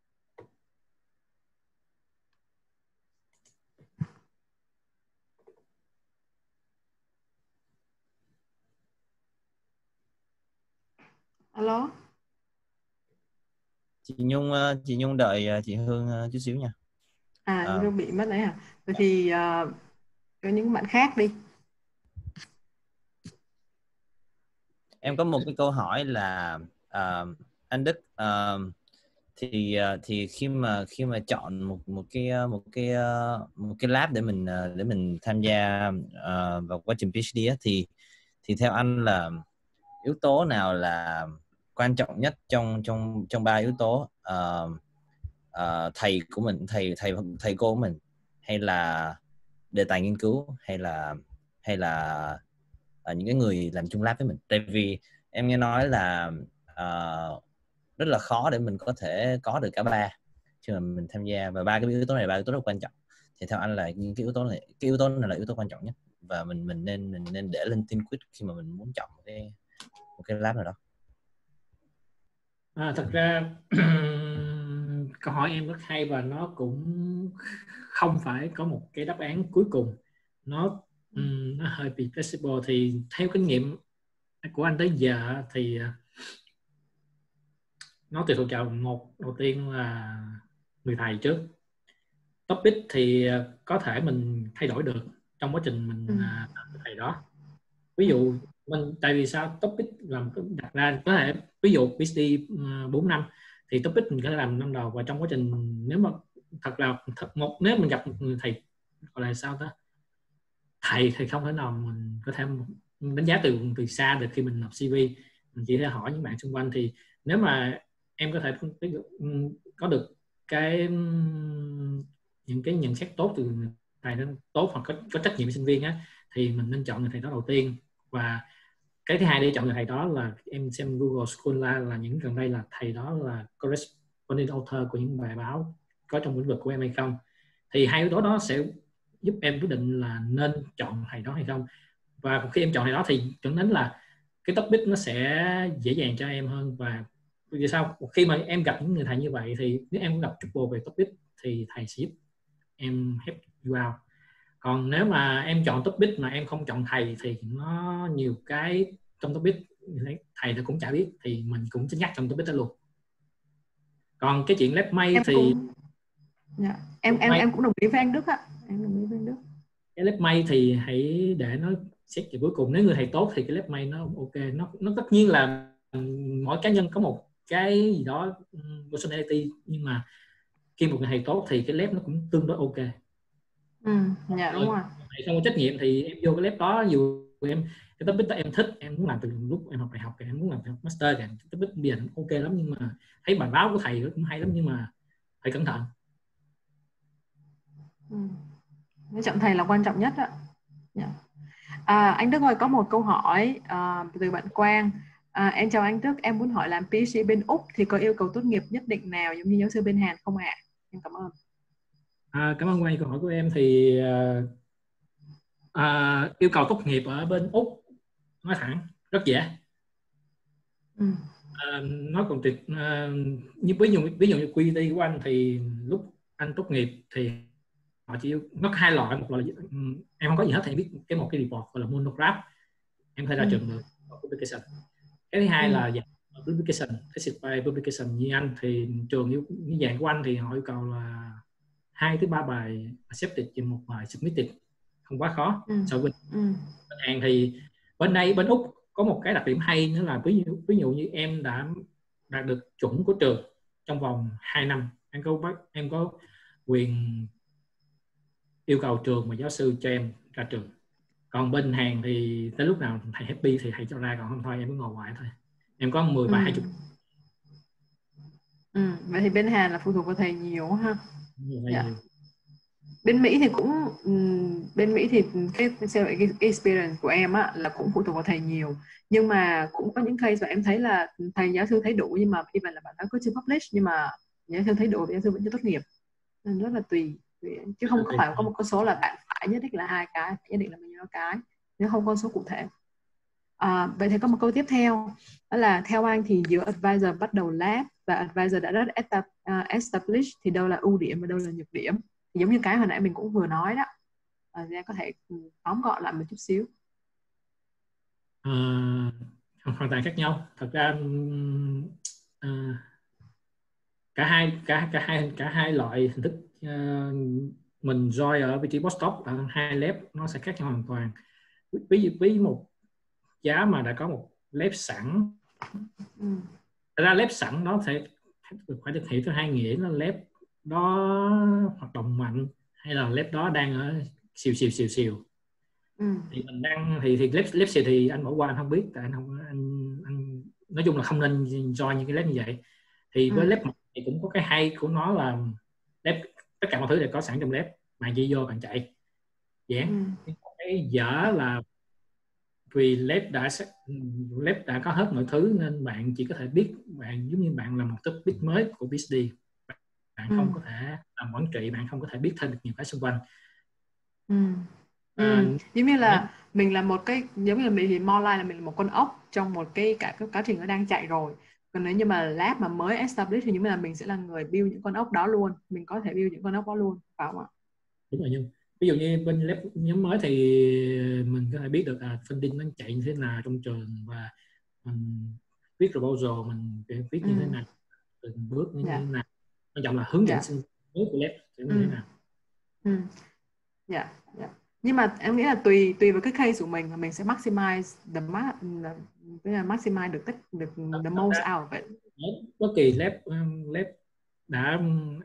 Alo. Chị Nhung đợi chị Hương chút xíu nha. Hương bị mất đấy hả? Vậy thì có những bạn khác đi. Em có một cái câu hỏi là anh Đức, thì khi mà chọn một cái lab để mình tham gia vào quá trình PhD á, thì theo anh là yếu tố nào là quan trọng nhất trong ba yếu tố? Thầy của mình, thầy cô của mình, hay là đề tài nghiên cứu, hay là những cái người làm chung lab với mình? Tại vì em nghe nói là rất là khó để mình có thể có được cả ba khi mà mình tham gia, và ba cái yếu tố này, ba yếu tố rất quan trọng. Thì theo anh là những cái yếu tố này là yếu tố quan trọng nhất, và mình nên để lên tiên quyết khi mà mình muốn chọn một cái lab nào đó. Thật ra câu hỏi em rất hay, và nó cũng không phải có một cái đáp án cuối cùng. Nó hơi bị flexible. Thì theo kinh nghiệm của anh tới giờ thì nó tùy thuộc vào một, đầu tiên là người thầy trước. Topic thì có thể mình thay đổi được trong quá trình mình thầy đó. Ví dụ mình, tại vì sao topic làm đặt ra có thể, ví dụ PhD 4 năm thì topic mình có thể làm năm đầu, và trong quá trình nếu mà nếu mình gặp một người thầy gọi là sao đó, thầy thì không thể nào mình có thể đánh giá từ xa được. Khi mình nộp CV mình chỉ thể hỏi những bạn xung quanh. Thì nếu mà em có thể có được những cái nhận xét tốt từ thầy đó, tốt hoặc có trách nhiệm với sinh viên á, thì mình nên chọn người thầy đó đầu tiên. Và cái thứ hai để chọn người thầy đó là em xem Google Scholar là những gần đây là thầy đó là corresponding author của những bài báo có trong lĩnh vực của em hay không. Thì hai yếu tố đó sẽ giúp em quyết định là nên chọn thầy đó hay không. Và khi em chọn thầy đó thì dẫn đến là cái topic nó sẽ dễ dàng cho em hơn. Và vì sao khi mà em gặp những người thầy như vậy, thì nếu em cũng gặp trouble về topic thì thầy sẽ giúp em help you out. Còn nếu mà em chọn topic mà em không chọn thầy thì nó nhiều cái trong topic thầy nó cũng chả biết, thì mình cũng sẽ nhắc trong topic đó luôn. Còn cái chuyện lab may thì em cũng đồng ý với anh Đức ạ. Em đồng ý với anh Đức. Cái lab may thì hãy để nó xét về cuối cùng. Nếu người thầy tốt thì cái lab may nó ok. Nó tất nhiên là mỗi cá nhân có một cái gì đó personality, nhưng mà khi một người thầy tốt thì cái lab nó cũng tương đối ok. Đúng rồi. Thầy không có trách nhiệm thì em vô cái lab đó, dù em cái topic đó em thích, em muốn làm từ lúc em học đại học, em muốn làm từ master, cái topic bây giờ ok lắm, nhưng mà thấy bài báo của thầy cũng hay lắm, nhưng mà phải cẩn thận. Chọn thầy là quan trọng nhất ạ. Anh Đức ơi, có một câu hỏi từ bạn Quang. Em chào anh Đức, em muốn hỏi làm PhD bên Úc thì có yêu cầu tốt nghiệp nhất định nào giống như giáo sư bên Hàn không ạ? Em cảm ơn. Cảm ơn Quang. Câu hỏi của em thì yêu cầu tốt nghiệp ở bên Úc nói thẳng rất dễ. Nó còn tuyệt như ví dụ như QT của anh thì lúc anh tốt nghiệp thì họ chỉ nó có hai loại. Một loại em không có gì hết thì biết một cái report gọi là monograph, em có thể ra trường được publication. Cái thứ hai là dạng publication, thesis by publication. Như anh thì trường như dạng của anh thì họ yêu cầu là 2 tới 3 bài accepted và 1 bài submitted, không quá khó. So với bên Hàn thì bên Úc có một cái đặc điểm hay nữa là ví dụ như em đã đạt được chuẩn của trường trong vòng 2 năm, em có quyền yêu cầu trường và giáo sư cho em ra trường. Còn bên Hàn thì tới lúc nào thầy happy thì thầy cho ra, còn không thôi em cứ ngồi ngoài thôi. Em có 10 bài 20. Vậy thì bên Hàn là phụ thuộc vào thầy nhiều ha. Nhiều. Bên Mỹ thì cũng cái experience của em á là cũng phụ thuộc vào thầy nhiều, nhưng mà cũng có những case mà em thấy là thầy giáo sư thấy đủ, nhưng mà khi mà là bạn đó có chưa publish nhưng mà giáo sư thấy đủ và giáo sư vẫn chưa tốt nghiệp, nên rất là tùy, chứ không có phải có một con số là bạn phải nhất định là 2 cái, nhất định là bao nhiêu cái, nếu không con số cụ thể. Vậy thì có một câu tiếp theo, đó là theo anh thì giữa advisor bắt đầu lab và advisor đã rất established thì đâu là ưu điểm và đâu là nhược điểm? Thì giống như cái hồi nãy mình cũng vừa nói đó, Giang có thể tóm gọn lại một chút xíu. Hoàn toàn khác nhau. Thật ra cả hai loại hình thức mình join ở vị trí postdoc ở hai lab nó sẽ khác nhau hoàn toàn. Ví một giá mà đã có một lab sẵn, ra lab sẵn nó phải được hiểu theo hai nghĩa, là lab đó hoạt động mạnh hay là lab đó đang ở xìu. Thì mình đang thì lab xìu thì anh bỏ qua, anh không biết, tại anh nói chung là không nên join những cái lab như vậy. Thì với lab thì cũng có cái hay của nó là lab, tất cả mọi thứ đều có sẵn trong lab, bạn chỉ vô bạn chạy dán. Cái dở là vì lab đã có hết mọi thứ nên bạn chỉ có thể biết, bạn giống như bạn là một topic mới của PhD, bạn không có thể làm quản trị, bạn không có thể biết thêm được nhiều cái xung quanh. Giống như là mình là một cái, giống như là mình thì more like là mình là một con ốc trong một cái quá trình nó đang chạy rồi. Còn nếu như mà lab mà mới establish thì giống như là mình sẽ là người build những con ốc đó luôn, mình có thể build những con ốc đó luôn, phải không ạ? Đúng rồi, nhưng ví dụ như bên lab nhóm mới thì mình có thể biết được funding nó chạy như thế nào trong trường, và mình viết proposal, mình viết như thế nào, từng bước như thế nào, quan trọng là hướng dẫn sinh bước của lab sẽ như thế nào. Nhưng mà em nghĩ là tùy vào cái case của mình, là mình sẽ maximize maximize được the most out of it. Bất kỳ lab đã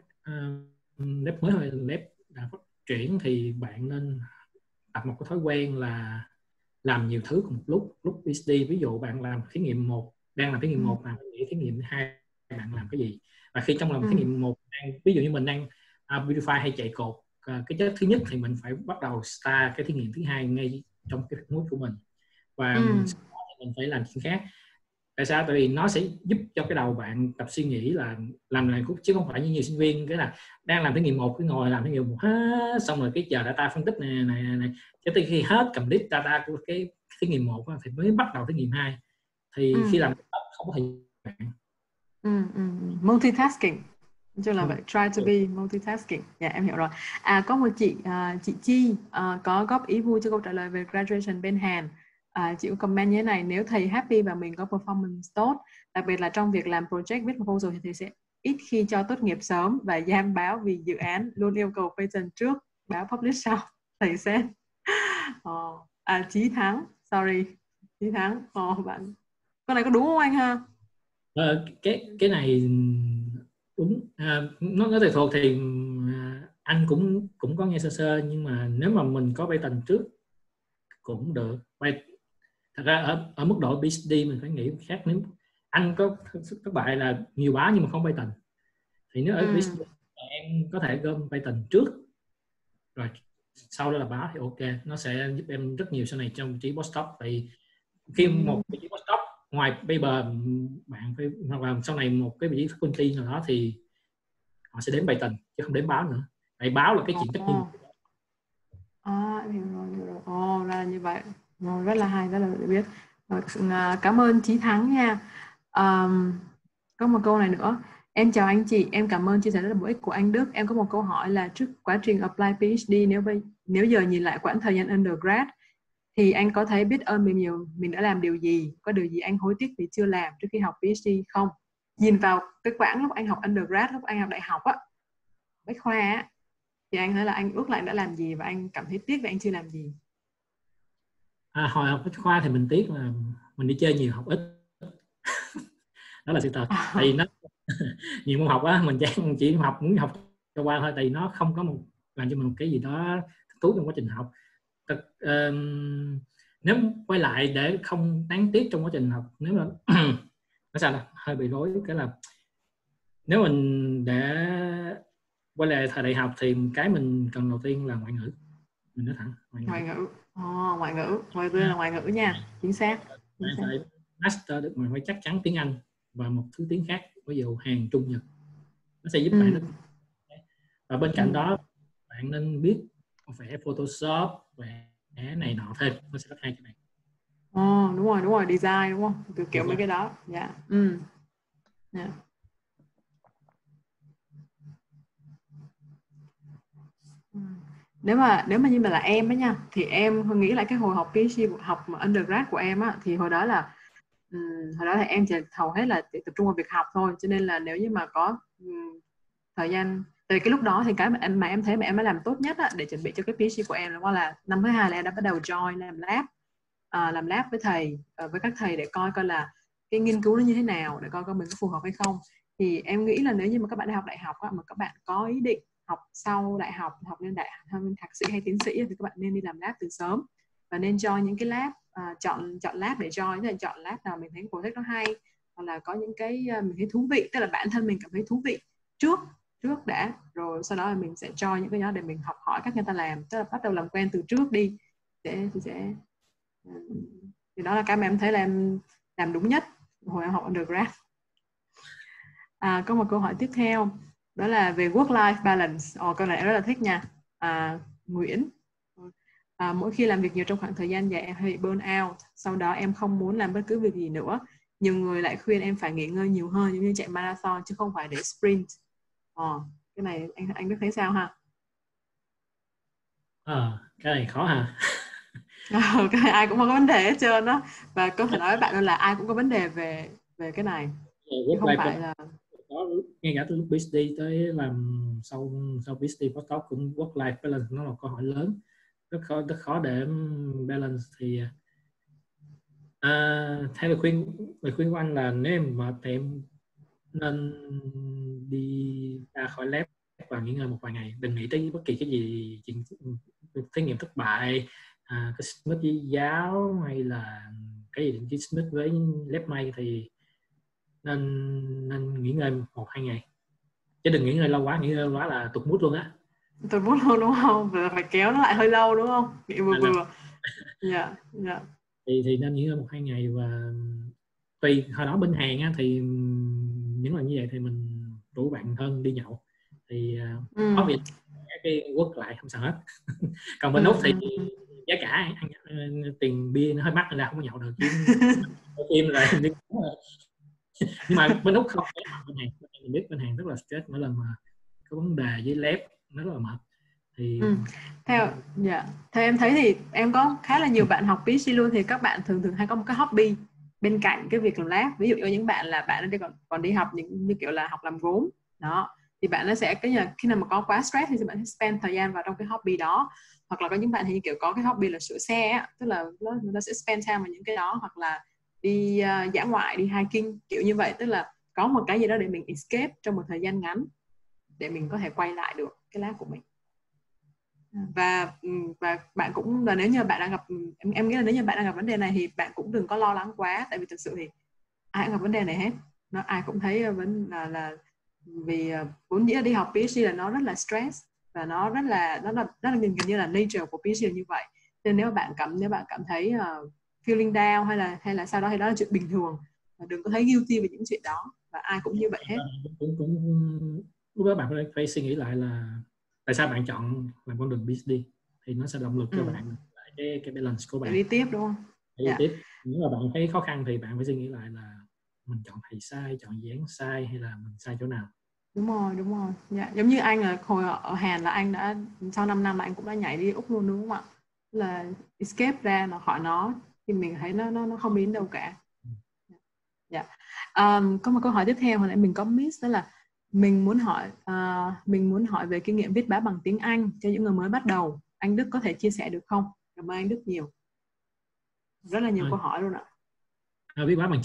lab mới hay lab đã phát triển thì bạn nên tập một cái thói quen là làm nhiều thứ cùng một lúc PhD. Ví dụ bạn làm thí nghiệm 1, đang làm thí nghiệm 1, làm thí nghiệm 2, bạn làm cái gì, và khi trong làm thí nghiệm 1 ví dụ như mình đang Beautify hay chạy code cái chất thứ nhất thì mình phải bắt đầu start cái thí nghiệm thứ hai ngay trong cái mút của mình, và mình phải làm chuyện khác. Tại sao? Tại vì nó sẽ giúp cho cái đầu bạn tập suy nghĩ là làm này, chứ không phải như nhiều sinh viên cái là đang làm thí nghiệm 1 cứ ngồi làm thí nghiệm 1 xong rồi cái chờ data phân tích này cho tới khi hết complete data của cái thí nghiệm 1 thì mới bắt đầu thí nghiệm 2. Thì khi làm không có thời gian. Multitasking cho là vậy, try to be multitasking. Em hiểu rồi. Có một chị Chi có góp ý vui cho câu trả lời về graduation bên Hàn. Chị có comment như thế này: nếu thầy happy và mình có performance tốt, đặc biệt là trong việc làm project, viết proposal, thì thầy sẽ ít khi cho tốt nghiệp sớm và giam báo vì dự án, luôn yêu cầu patent trước, báo publish sau. Thầy sẽ Chí Thắng, Chí Thắng, bạn con này có đúng không anh ha? Cái này đúng, nó tùy thuộc. Thì anh cũng có nghe sơ nhưng mà nếu mà mình có patent trước cũng được. Thật ra ở mức độ PhD mình phải nghĩ khác. Nếu anh có thất bại là nhiều báo nhưng mà không patent, thì nếu ở PhD em có thể gom patent trước rồi sau đó là báo thì ok, nó sẽ giúp em rất nhiều sau này trong vị trí postdoc. Vì khi một vị trí postdoc ngoài paper bạn phải, hoặc là sau này một cái vị trí faculty nào đó thì họ sẽ đến patent chứ không đến báo nữa. Tại báo là cái chuyện tất nhiên. Hiểu rồi. Ra là như vậy. Rất là hay, rất là để biết. Cảm ơn Chí Thắng nha. Có một câu này nữa. Em chào anh chị, em cảm ơn chia sẻ rất là bổ ích của anh Đức. Em có một câu hỏi là trước quá trình apply PhD, nếu giờ nhìn lại quãng thời gian undergrad thì anh có thấy biết ơn mình đã làm điều gì? Có điều gì anh hối tiếc vì chưa làm trước khi học PhD không? Nhìn vào cái quãng lúc anh học undergrad, lúc anh học đại học á, bách khoa á, thì anh thấy là anh ước lại đã làm gì và anh cảm thấy tiếc vì anh chưa làm gì? Hồi học bách khoa thì mình tiếc là mình đi chơi nhiều, học ít. Đó là sự thật. Tại vì nó nhiều môn học á, mình chỉ muốn học cho qua thôi, tại vì nó không có làm cho mình một cái gì đó thú trong quá trình học. Nếu quay lại để không đáng tiếc trong quá trình học, nếu mà nó sao là hơi bị rối, cái là nếu mình để quay lại thời đại học thì cái mình cần đầu tiên là ngoại ngữ. Mình nói thẳng ngoại ngữ. Ngoại ngữ là ngoại ngữ nha, chính xác. Bạn phải master được, mà phải chắc chắn tiếng Anh và một thứ tiếng khác, ví dụ Hàn, Trung, Nhật, nó sẽ giúp bạn rất. Và bên cạnh đó bạn nên biết vẽ Photoshop, vẽ này nọ thêm, nó sẽ rất hay cho bạn. Đúng rồi, design đúng không, kiểu mấy cái đó. Dạ. Yeah. Nếu mà như là em ấy nha, thì em nghĩ lại cái hồi học PhD, học undergrad của em á, thì hồi đó là em chỉ hầu hết là tập trung vào việc học thôi, cho nên là nếu như mà có thời gian, từ cái lúc đó thì cái mà em thấy mà em đã làm tốt nhất á, để chuẩn bị cho cái PhD của em là năm thứ hai là em đã bắt đầu join làm lab với thầy, với các thầy để coi là cái nghiên cứu nó như thế nào, để coi mình có phù hợp hay không. Thì em nghĩ là nếu như mà các bạn đang học đại học á, mà các bạn có ý định học sau đại học, học lên thạc sĩ hay tiến sĩ, thì các bạn nên đi làm lab từ sớm, và nên join những cái lab, chọn lab để join, tức là chọn lab nào mình thấy project nó hay, hoặc là có những cái mình thấy thú vị, tức là bản thân mình cảm thấy thú vị trước đã, rồi sau đó là mình sẽ cho những cái đó để mình học hỏi cách người ta làm, tức là bắt đầu làm quen từ trước đi, thì đó là cái mà em thấy là em làm đúng nhất hồi em học undergrad. Có một câu hỏi tiếp theo, đó là về work-life balance. Câu này em rất là thích nha. Nguyễn, mỗi khi làm việc nhiều trong khoảng thời gian dài em hay bị burn out, sau đó em không muốn làm bất cứ việc gì nữa. Nhiều người lại khuyên em phải nghỉ ngơi nhiều hơn, giống như chạy marathon chứ không phải để sprint. Cái này anh biết thấy sao ha? Cái này khó ha. Cái này ai cũng có vấn đề hết trơn đó, và có thể nói với bạn là ai cũng có vấn đề về cái này, chứ không phải là có, ngay cả từ lúc PhD tới làm sau PhD postdoc cũng work life balance nó là câu hỏi lớn, rất khó để balance. Thì theo lời khuyên của anh là nếu em mệt thì em nên đi ra khỏi lab và nghỉ ngơi một vài ngày, đừng nghĩ tới bất kỳ cái gì chuyện thí nghiệm thất bại, cái smith với giáo hay là cái gì cái smith với lab may, thì nên nghỉ ngơi 1-2 ngày, chứ đừng nghỉ ngơi lâu quá. Nghỉ ngơi lâu quá là tụt mood luôn á. tôi muốn luôn đúng không, và phải kéo nó lại hơi lâu đúng không, nghỉ vừa. Dạ. Thì nên nghỉ ngơi 1-2 ngày. Và tùy hồi đó bên Hàn á, thì những lần như vậy thì mình rủ bạn thân đi nhậu, thì obviously cái quất lại không sao hết. Còn bên Úc thì giá cả tiền bia nó hơi mắc nên là không có nhậu được, chứ phim là nhưng mà bên Úc không phải bên Hàn. Mình biết bên Hàn rất là stress mỗi lần mà có vấn đề với lab, nó rất là mệt. Thì theo em thấy thì em có khá là nhiều bạn học PhD luôn, thì các bạn thường hay có một cái hobby bên cạnh cái việc làm lab. Ví dụ như những bạn là bạn còn đi học những như kiểu là học làm gốm đó, thì bạn nó sẽ khi nào mà có quá stress thì bạn sẽ spend thời gian vào trong cái hobby đó. Hoặc là có những bạn thì kiểu có cái hobby là sửa xe á, tức là người ta sẽ spend time vào những cái đó, hoặc là đi dã ngoại, đi hiking kiểu như vậy, tức là có một cái gì đó để mình escape trong một thời gian ngắn, để mình có thể quay lại được cái lab của mình. Và bạn cũng là, nếu như bạn đang gặp, em nghĩ là nếu như bạn đang gặp vấn đề này thì bạn cũng đừng có lo lắng quá, tại vì thực sự thì ai cũng gặp vấn đề này hết. Ai cũng thấy là vì vốn dĩ là đi học PhD là nó rất là stress, và nó rất là gần như là nature của PhD là như vậy. Nên nếu bạn cảm thấy feeling down hay là sau đó thì đó là chuyện bình thường, và đừng có thấy guilty về những chuyện đó, và ai cũng như vậy hết. cũng lúc đó bạn phải suy nghĩ lại là tại sao bạn chọn làm con đường PhD, thì nó sẽ động lực cho bạn lại cái balance của bạn để đi tiếp đúng không? để đi tiếp. Nếu mà bạn thấy khó khăn thì bạn phải suy nghĩ lại là mình chọn thầy sai, chọn dự án sai, hay là mình sai chỗ nào. Đúng rồi. Giống như anh là hồi ở Hàn là anh đã sau 5 năm là anh cũng đã nhảy đi Úc luôn đúng không ạ? Là escape ra khỏi nó, thì mình thấy nó không đến đâu cả. Có một câu hỏi tiếp theo hồi nãy mình có miss, đó là mình muốn hỏi về kinh nghiệm viết báo bằng tiếng Anh cho những người mới bắt đầu. Anh Đức có thể chia sẻ được không? Cảm ơn anh Đức nhiều. Rất là nhiều câu hỏi luôn ạ. Viết báo bằng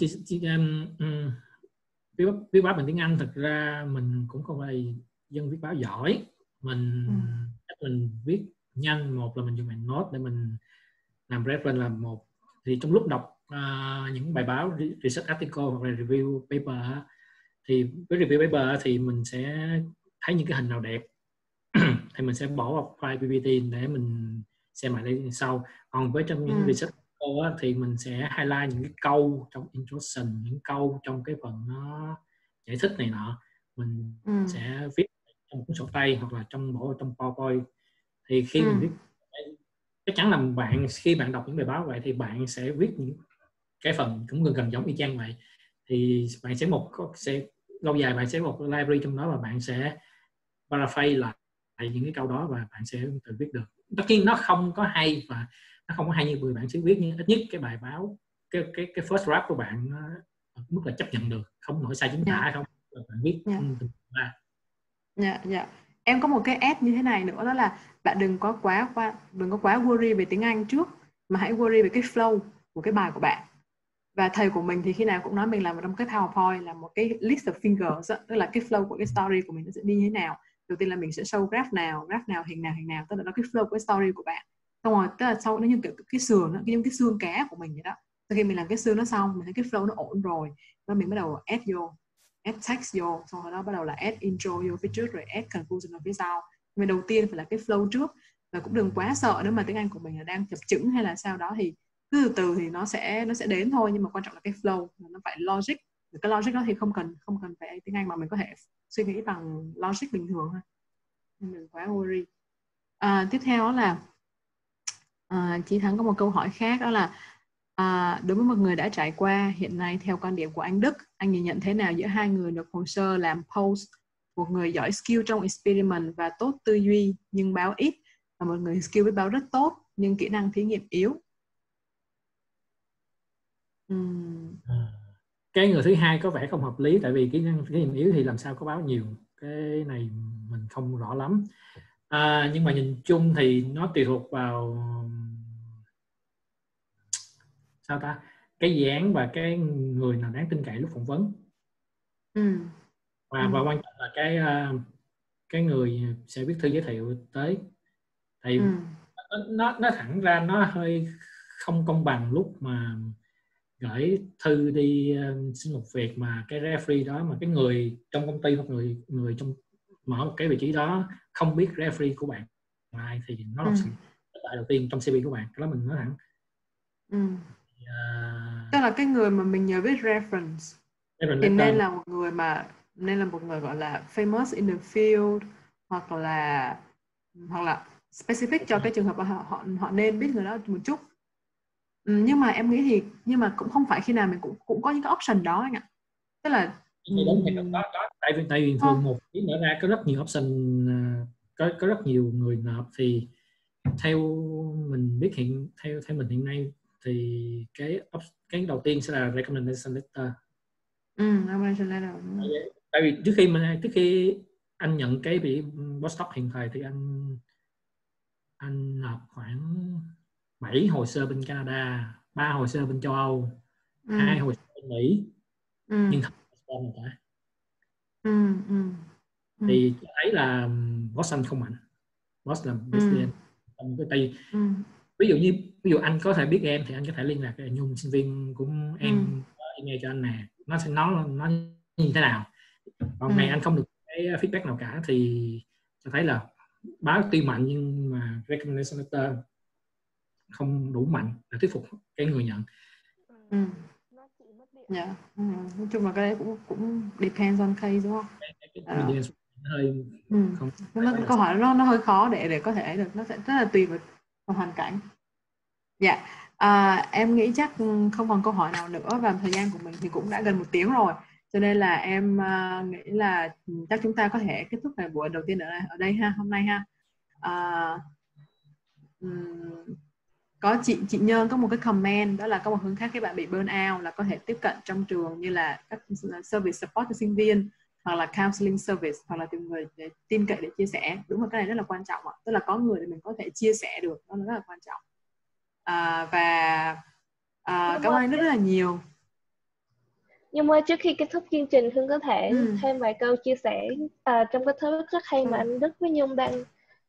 viết báo bằng tiếng Anh, thực ra mình cũng không phải dân viết báo giỏi. Mình viết nhanh, một là mình dùng bằng note để mình làm reference là một. Thì trong lúc đọc những bài báo research article hoặc là review paper, thì với review paper thì mình sẽ thấy những cái hình nào đẹp thì mình sẽ bỏ vào file PPT để mình xem lại đây sau. Còn với trong những research thì mình sẽ highlight những cái câu trong introduction, những câu trong cái phần nó giải thích này nọ, mình sẽ viết trong một cuốn sổ tay hoặc là bỏ trong PowerPoint. Thì khi mình viết chắc chắn là bạn khi bạn đọc những bài báo vậy thì bạn sẽ viết những cái phần cũng gần giống y chang vậy, thì bạn sẽ lâu dài bạn sẽ một library trong đó và bạn sẽ paraphrase lại những cái câu đó và bạn sẽ tự viết được. Tất nhiên nó không có hay và nó không có hay như người bạn sẽ viết, nhưng ít nhất cái bài báo cái first draft của bạn nó ở mức là chấp nhận được, không nổi sai chính tả, không là bạn viết ra. Dạ. Em có một cái add như thế này nữa, đó là bạn đừng có quá worry về tiếng Anh trước, mà hãy worry về cái flow của cái bài của bạn. Và thầy của mình thì khi nào cũng nói mình làm trong cái PowerPoint là một cái list of fingers, tức là cái flow của cái story của mình nó sẽ đi như thế nào. Đầu tiên là mình sẽ show graph nào, hình nào, tức là nó cái flow của cái story của bạn. Xong rồi tức là sau nó như cái sườn, nó như cái xương cá của mình vậy đó. Sau khi mình làm cái xương nó xong, mình thấy cái flow nó ổn rồi, và mình bắt đầu add text vô, xong rồi đó bắt đầu là add intro vô phía trước, rồi add conclusion ở phía sau. Nhưng đầu tiên phải là cái flow trước, và cũng đừng quá sợ nếu mà tiếng Anh của mình là đang chập chững hay là sao đó, thì cứ từ từ thì nó sẽ đến thôi, nhưng mà quan trọng là cái flow, nó phải logic. Cái logic đó thì không cần phải tiếng Anh, mà mình có thể suy nghĩ bằng logic bình thường thôi, nên đừng quá worry. Tiếp theo đó là Chí Thắng có một câu hỏi khác, đó là đối với một người đã trải qua, hiện nay theo quan điểm của anh Đức, anh nhìn nhận thế nào giữa hai người nộp hồ sơ làm post, một người giỏi skill trong experiment và tốt tư duy nhưng báo ít, và một người skill với báo rất tốt nhưng kỹ năng thí nghiệm yếu? Cái người thứ hai có vẻ không hợp lý, tại vì kỹ năng thí nghiệm yếu thì làm sao có báo nhiều, cái này mình không rõ lắm. Nhưng mà nhìn chung thì nó tùy thuộc vào sao ta, cái dự án và cái người nào đáng tin cậy lúc phỏng vấn. Và quan trọng là cái người sẽ viết thư giới thiệu tới, thì nó thẳng ra nó hơi không công bằng lúc mà gửi thư đi xin một việc mà cái referee đó, mà cái người trong công ty hoặc người trong mở một cái vị trí đó không biết referee của bạn ai, thì nó là sự thất bại đầu tiên trong CV của bạn. Cái đó mình nói thẳng. Tức là cái người mà mình nhớ biết reference thì nên là một người gọi là famous in the field, hoặc là specific cho cái trường hợp họ nên biết người đó một chút. Nhưng mà em nghĩ nhưng mà cũng không phải khi nào mình cũng có những cái option đó anh ạ. Tức là tại vì thường một tí nữa ra có rất nhiều option, có rất nhiều người nộp, thì theo mình biết theo mình hiện nay thì cái đầu tiên sẽ là recommendation letter. Recommendation letter. Tại vì trước khi anh nhận cái vị postdoc hiện thời thì anh nộp khoảng 7 hồ sơ bên Canada, 3 hồ sơ bên châu Âu, 2 hồ sơ bên Mỹ, nhưng không có cả. Thì thấy là Boston không mạnh, Boston là tại vì ví dụ anh có thể biết em thì anh có thể liên lạc với Nhung, sinh viên của em, email cho anh nè, nó sẽ nói nó như thế nào. Còn này anh không được cái feedback nào cả, thì cho thấy là báo tuy mạnh nhưng mà recommendation letter không đủ mạnh để thuyết phục cái người nhận. Nói chung là cái đấy cũng depends on case, đúng không? Hơi không. Câu hỏi nó hơi khó để có thể được, nó sẽ rất là tùy vào hoàn cảnh. Dạ. Em nghĩ chắc không còn câu hỏi nào nữa, và thời gian của mình thì cũng đã gần 1 tiếng rồi, cho nên là em nghĩ là chắc chúng ta có thể kết thúc bài buổi đầu tiên ở đây ha, hôm nay ha. Có chị Nhơn có một cái comment, đó là có một hướng khác các bạn bị burn out là có thể tiếp cận trong trường, như là các service support cho sinh viên, hoặc là counseling service, hoặc là tìm người để tin cậy để chia sẻ. Đúng là cái này rất là quan trọng ạ. Tức là có người để mình có thể chia sẻ được, nó rất là quan trọng. Cảm ơn anh rất là nhiều. Nhưng mà trước khi kết thúc chương trình, Hương có thể thêm vài câu chia sẻ trong cái topic rất hay mà anh Đức với Nhung đang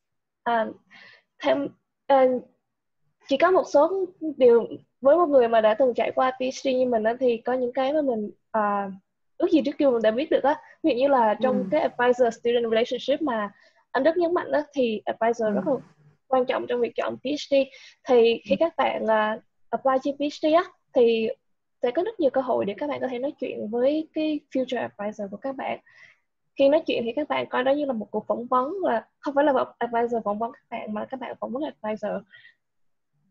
chỉ có một số điều với một người mà đã từng trải qua PhD như mình đó, thì có những cái mà mình ước gì trước kia mình đã biết được á. Ví dụ như là trong cái advisor student relationship mà anh Đức nhấn mạnh đó, thì advisor rất là quan trọng trong việc chọn PhD. Thì khi các bạn apply cho PhD á, thì sẽ có rất nhiều cơ hội để các bạn có thể nói chuyện với cái future advisor của các bạn. Khi nói chuyện thì các bạn coi đó như là một cuộc phỏng vấn, và không phải là một advisor phỏng vấn các bạn, mà các bạn phỏng vấn advisor.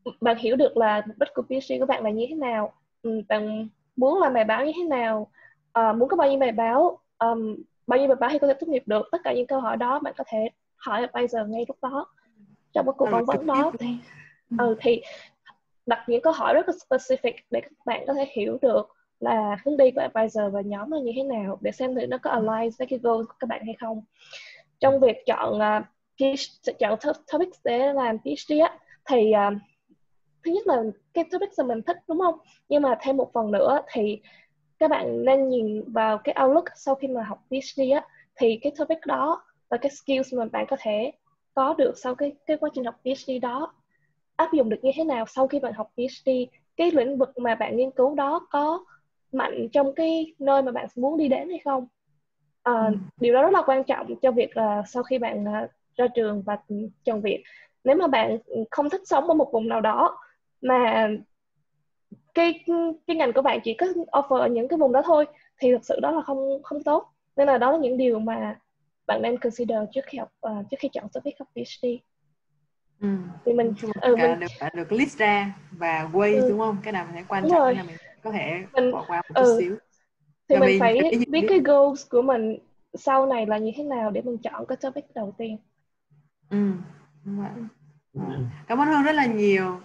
bạn hiểu được là mục đích của PhD của bạn là như thế nào, bạn muốn làm bài báo như thế nào, muốn có bao nhiêu bài báo, bao nhiêu bài báo thì có thể tốt nghiệp được. Tất cả những câu hỏi đó bạn có thể hỏi advisor ngay lúc đó trong cái cuộc phỏng vấn đó. Thì đặt những câu hỏi rất là specific để các bạn có thể hiểu được là hướng đi của advisor và nhóm là như thế nào, để xem thử nó có align với cái goal của các bạn hay không. Trong việc chọn topics để làm PhD á, thì thứ nhất là cái topic mà mình thích, đúng không? Nhưng mà thêm một phần nữa thì các bạn nên nhìn vào cái outlook sau khi mà học PhD á, thì cái topic đó và cái skills mà bạn có thể có được sau cái quá trình học PhD đó áp dụng được như thế nào sau khi bạn học PhD. Cái lĩnh vực mà bạn nghiên cứu đó có mạnh trong cái nơi mà bạn muốn đi đến hay không. Điều đó rất là quan trọng cho việc sau khi bạn ra trường và chọn việc. Nếu mà bạn không thích sống ở một vùng nào đó mà cái ngành của bạn chỉ có offer ở những cái vùng đó thôi, thì thực sự đó là không tốt. Nên là đó là những điều mà bạn nên consider trước khi chọn topic học PhD. Thì mình cả được list ra và weigh, đúng không? Cái nào mình thấy quan trọng, cái nào mình có thể bỏ qua một chút xíu. Thì mình phải biết cái goals của mình sau này là như thế nào để mình chọn cái topic đầu tiên. Đúng vậy. Cảm ơn Hương rất là nhiều,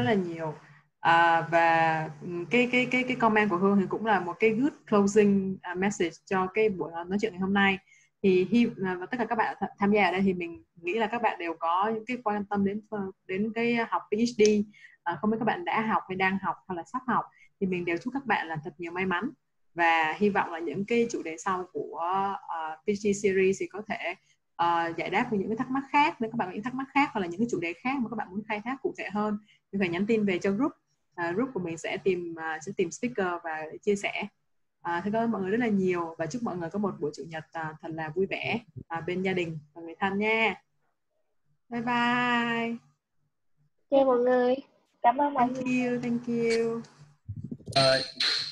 và cái comment của Hương thì cũng là một cái good closing message cho cái buổi nói chuyện ngày hôm nay. Thì và tất cả các bạn tham gia ở đây thì mình nghĩ là các bạn đều có những cái quan tâm đến cái học PhD. Không biết các bạn đã học hay đang học hay là sắp học, thì mình đều chúc các bạn là thật nhiều may mắn, và hy vọng là những cái chủ đề sau của PhD series thì có thể giải đáp những cái thắc mắc khác. Nếu các bạn có những thắc mắc khác hoặc là những cái chủ đề khác mà các bạn muốn khai thác cụ thể hơn thì phải nhắn tin về cho group. Group của mình sẽ tìm speaker và chia sẻ. Thế cảm ơn mọi người rất là nhiều, và chúc mọi người có một buổi chủ nhật thật là vui vẻ bên gia đình và người thân nha. Bye bye. Chào mọi người. Cảm ơn mọi người. Thank you.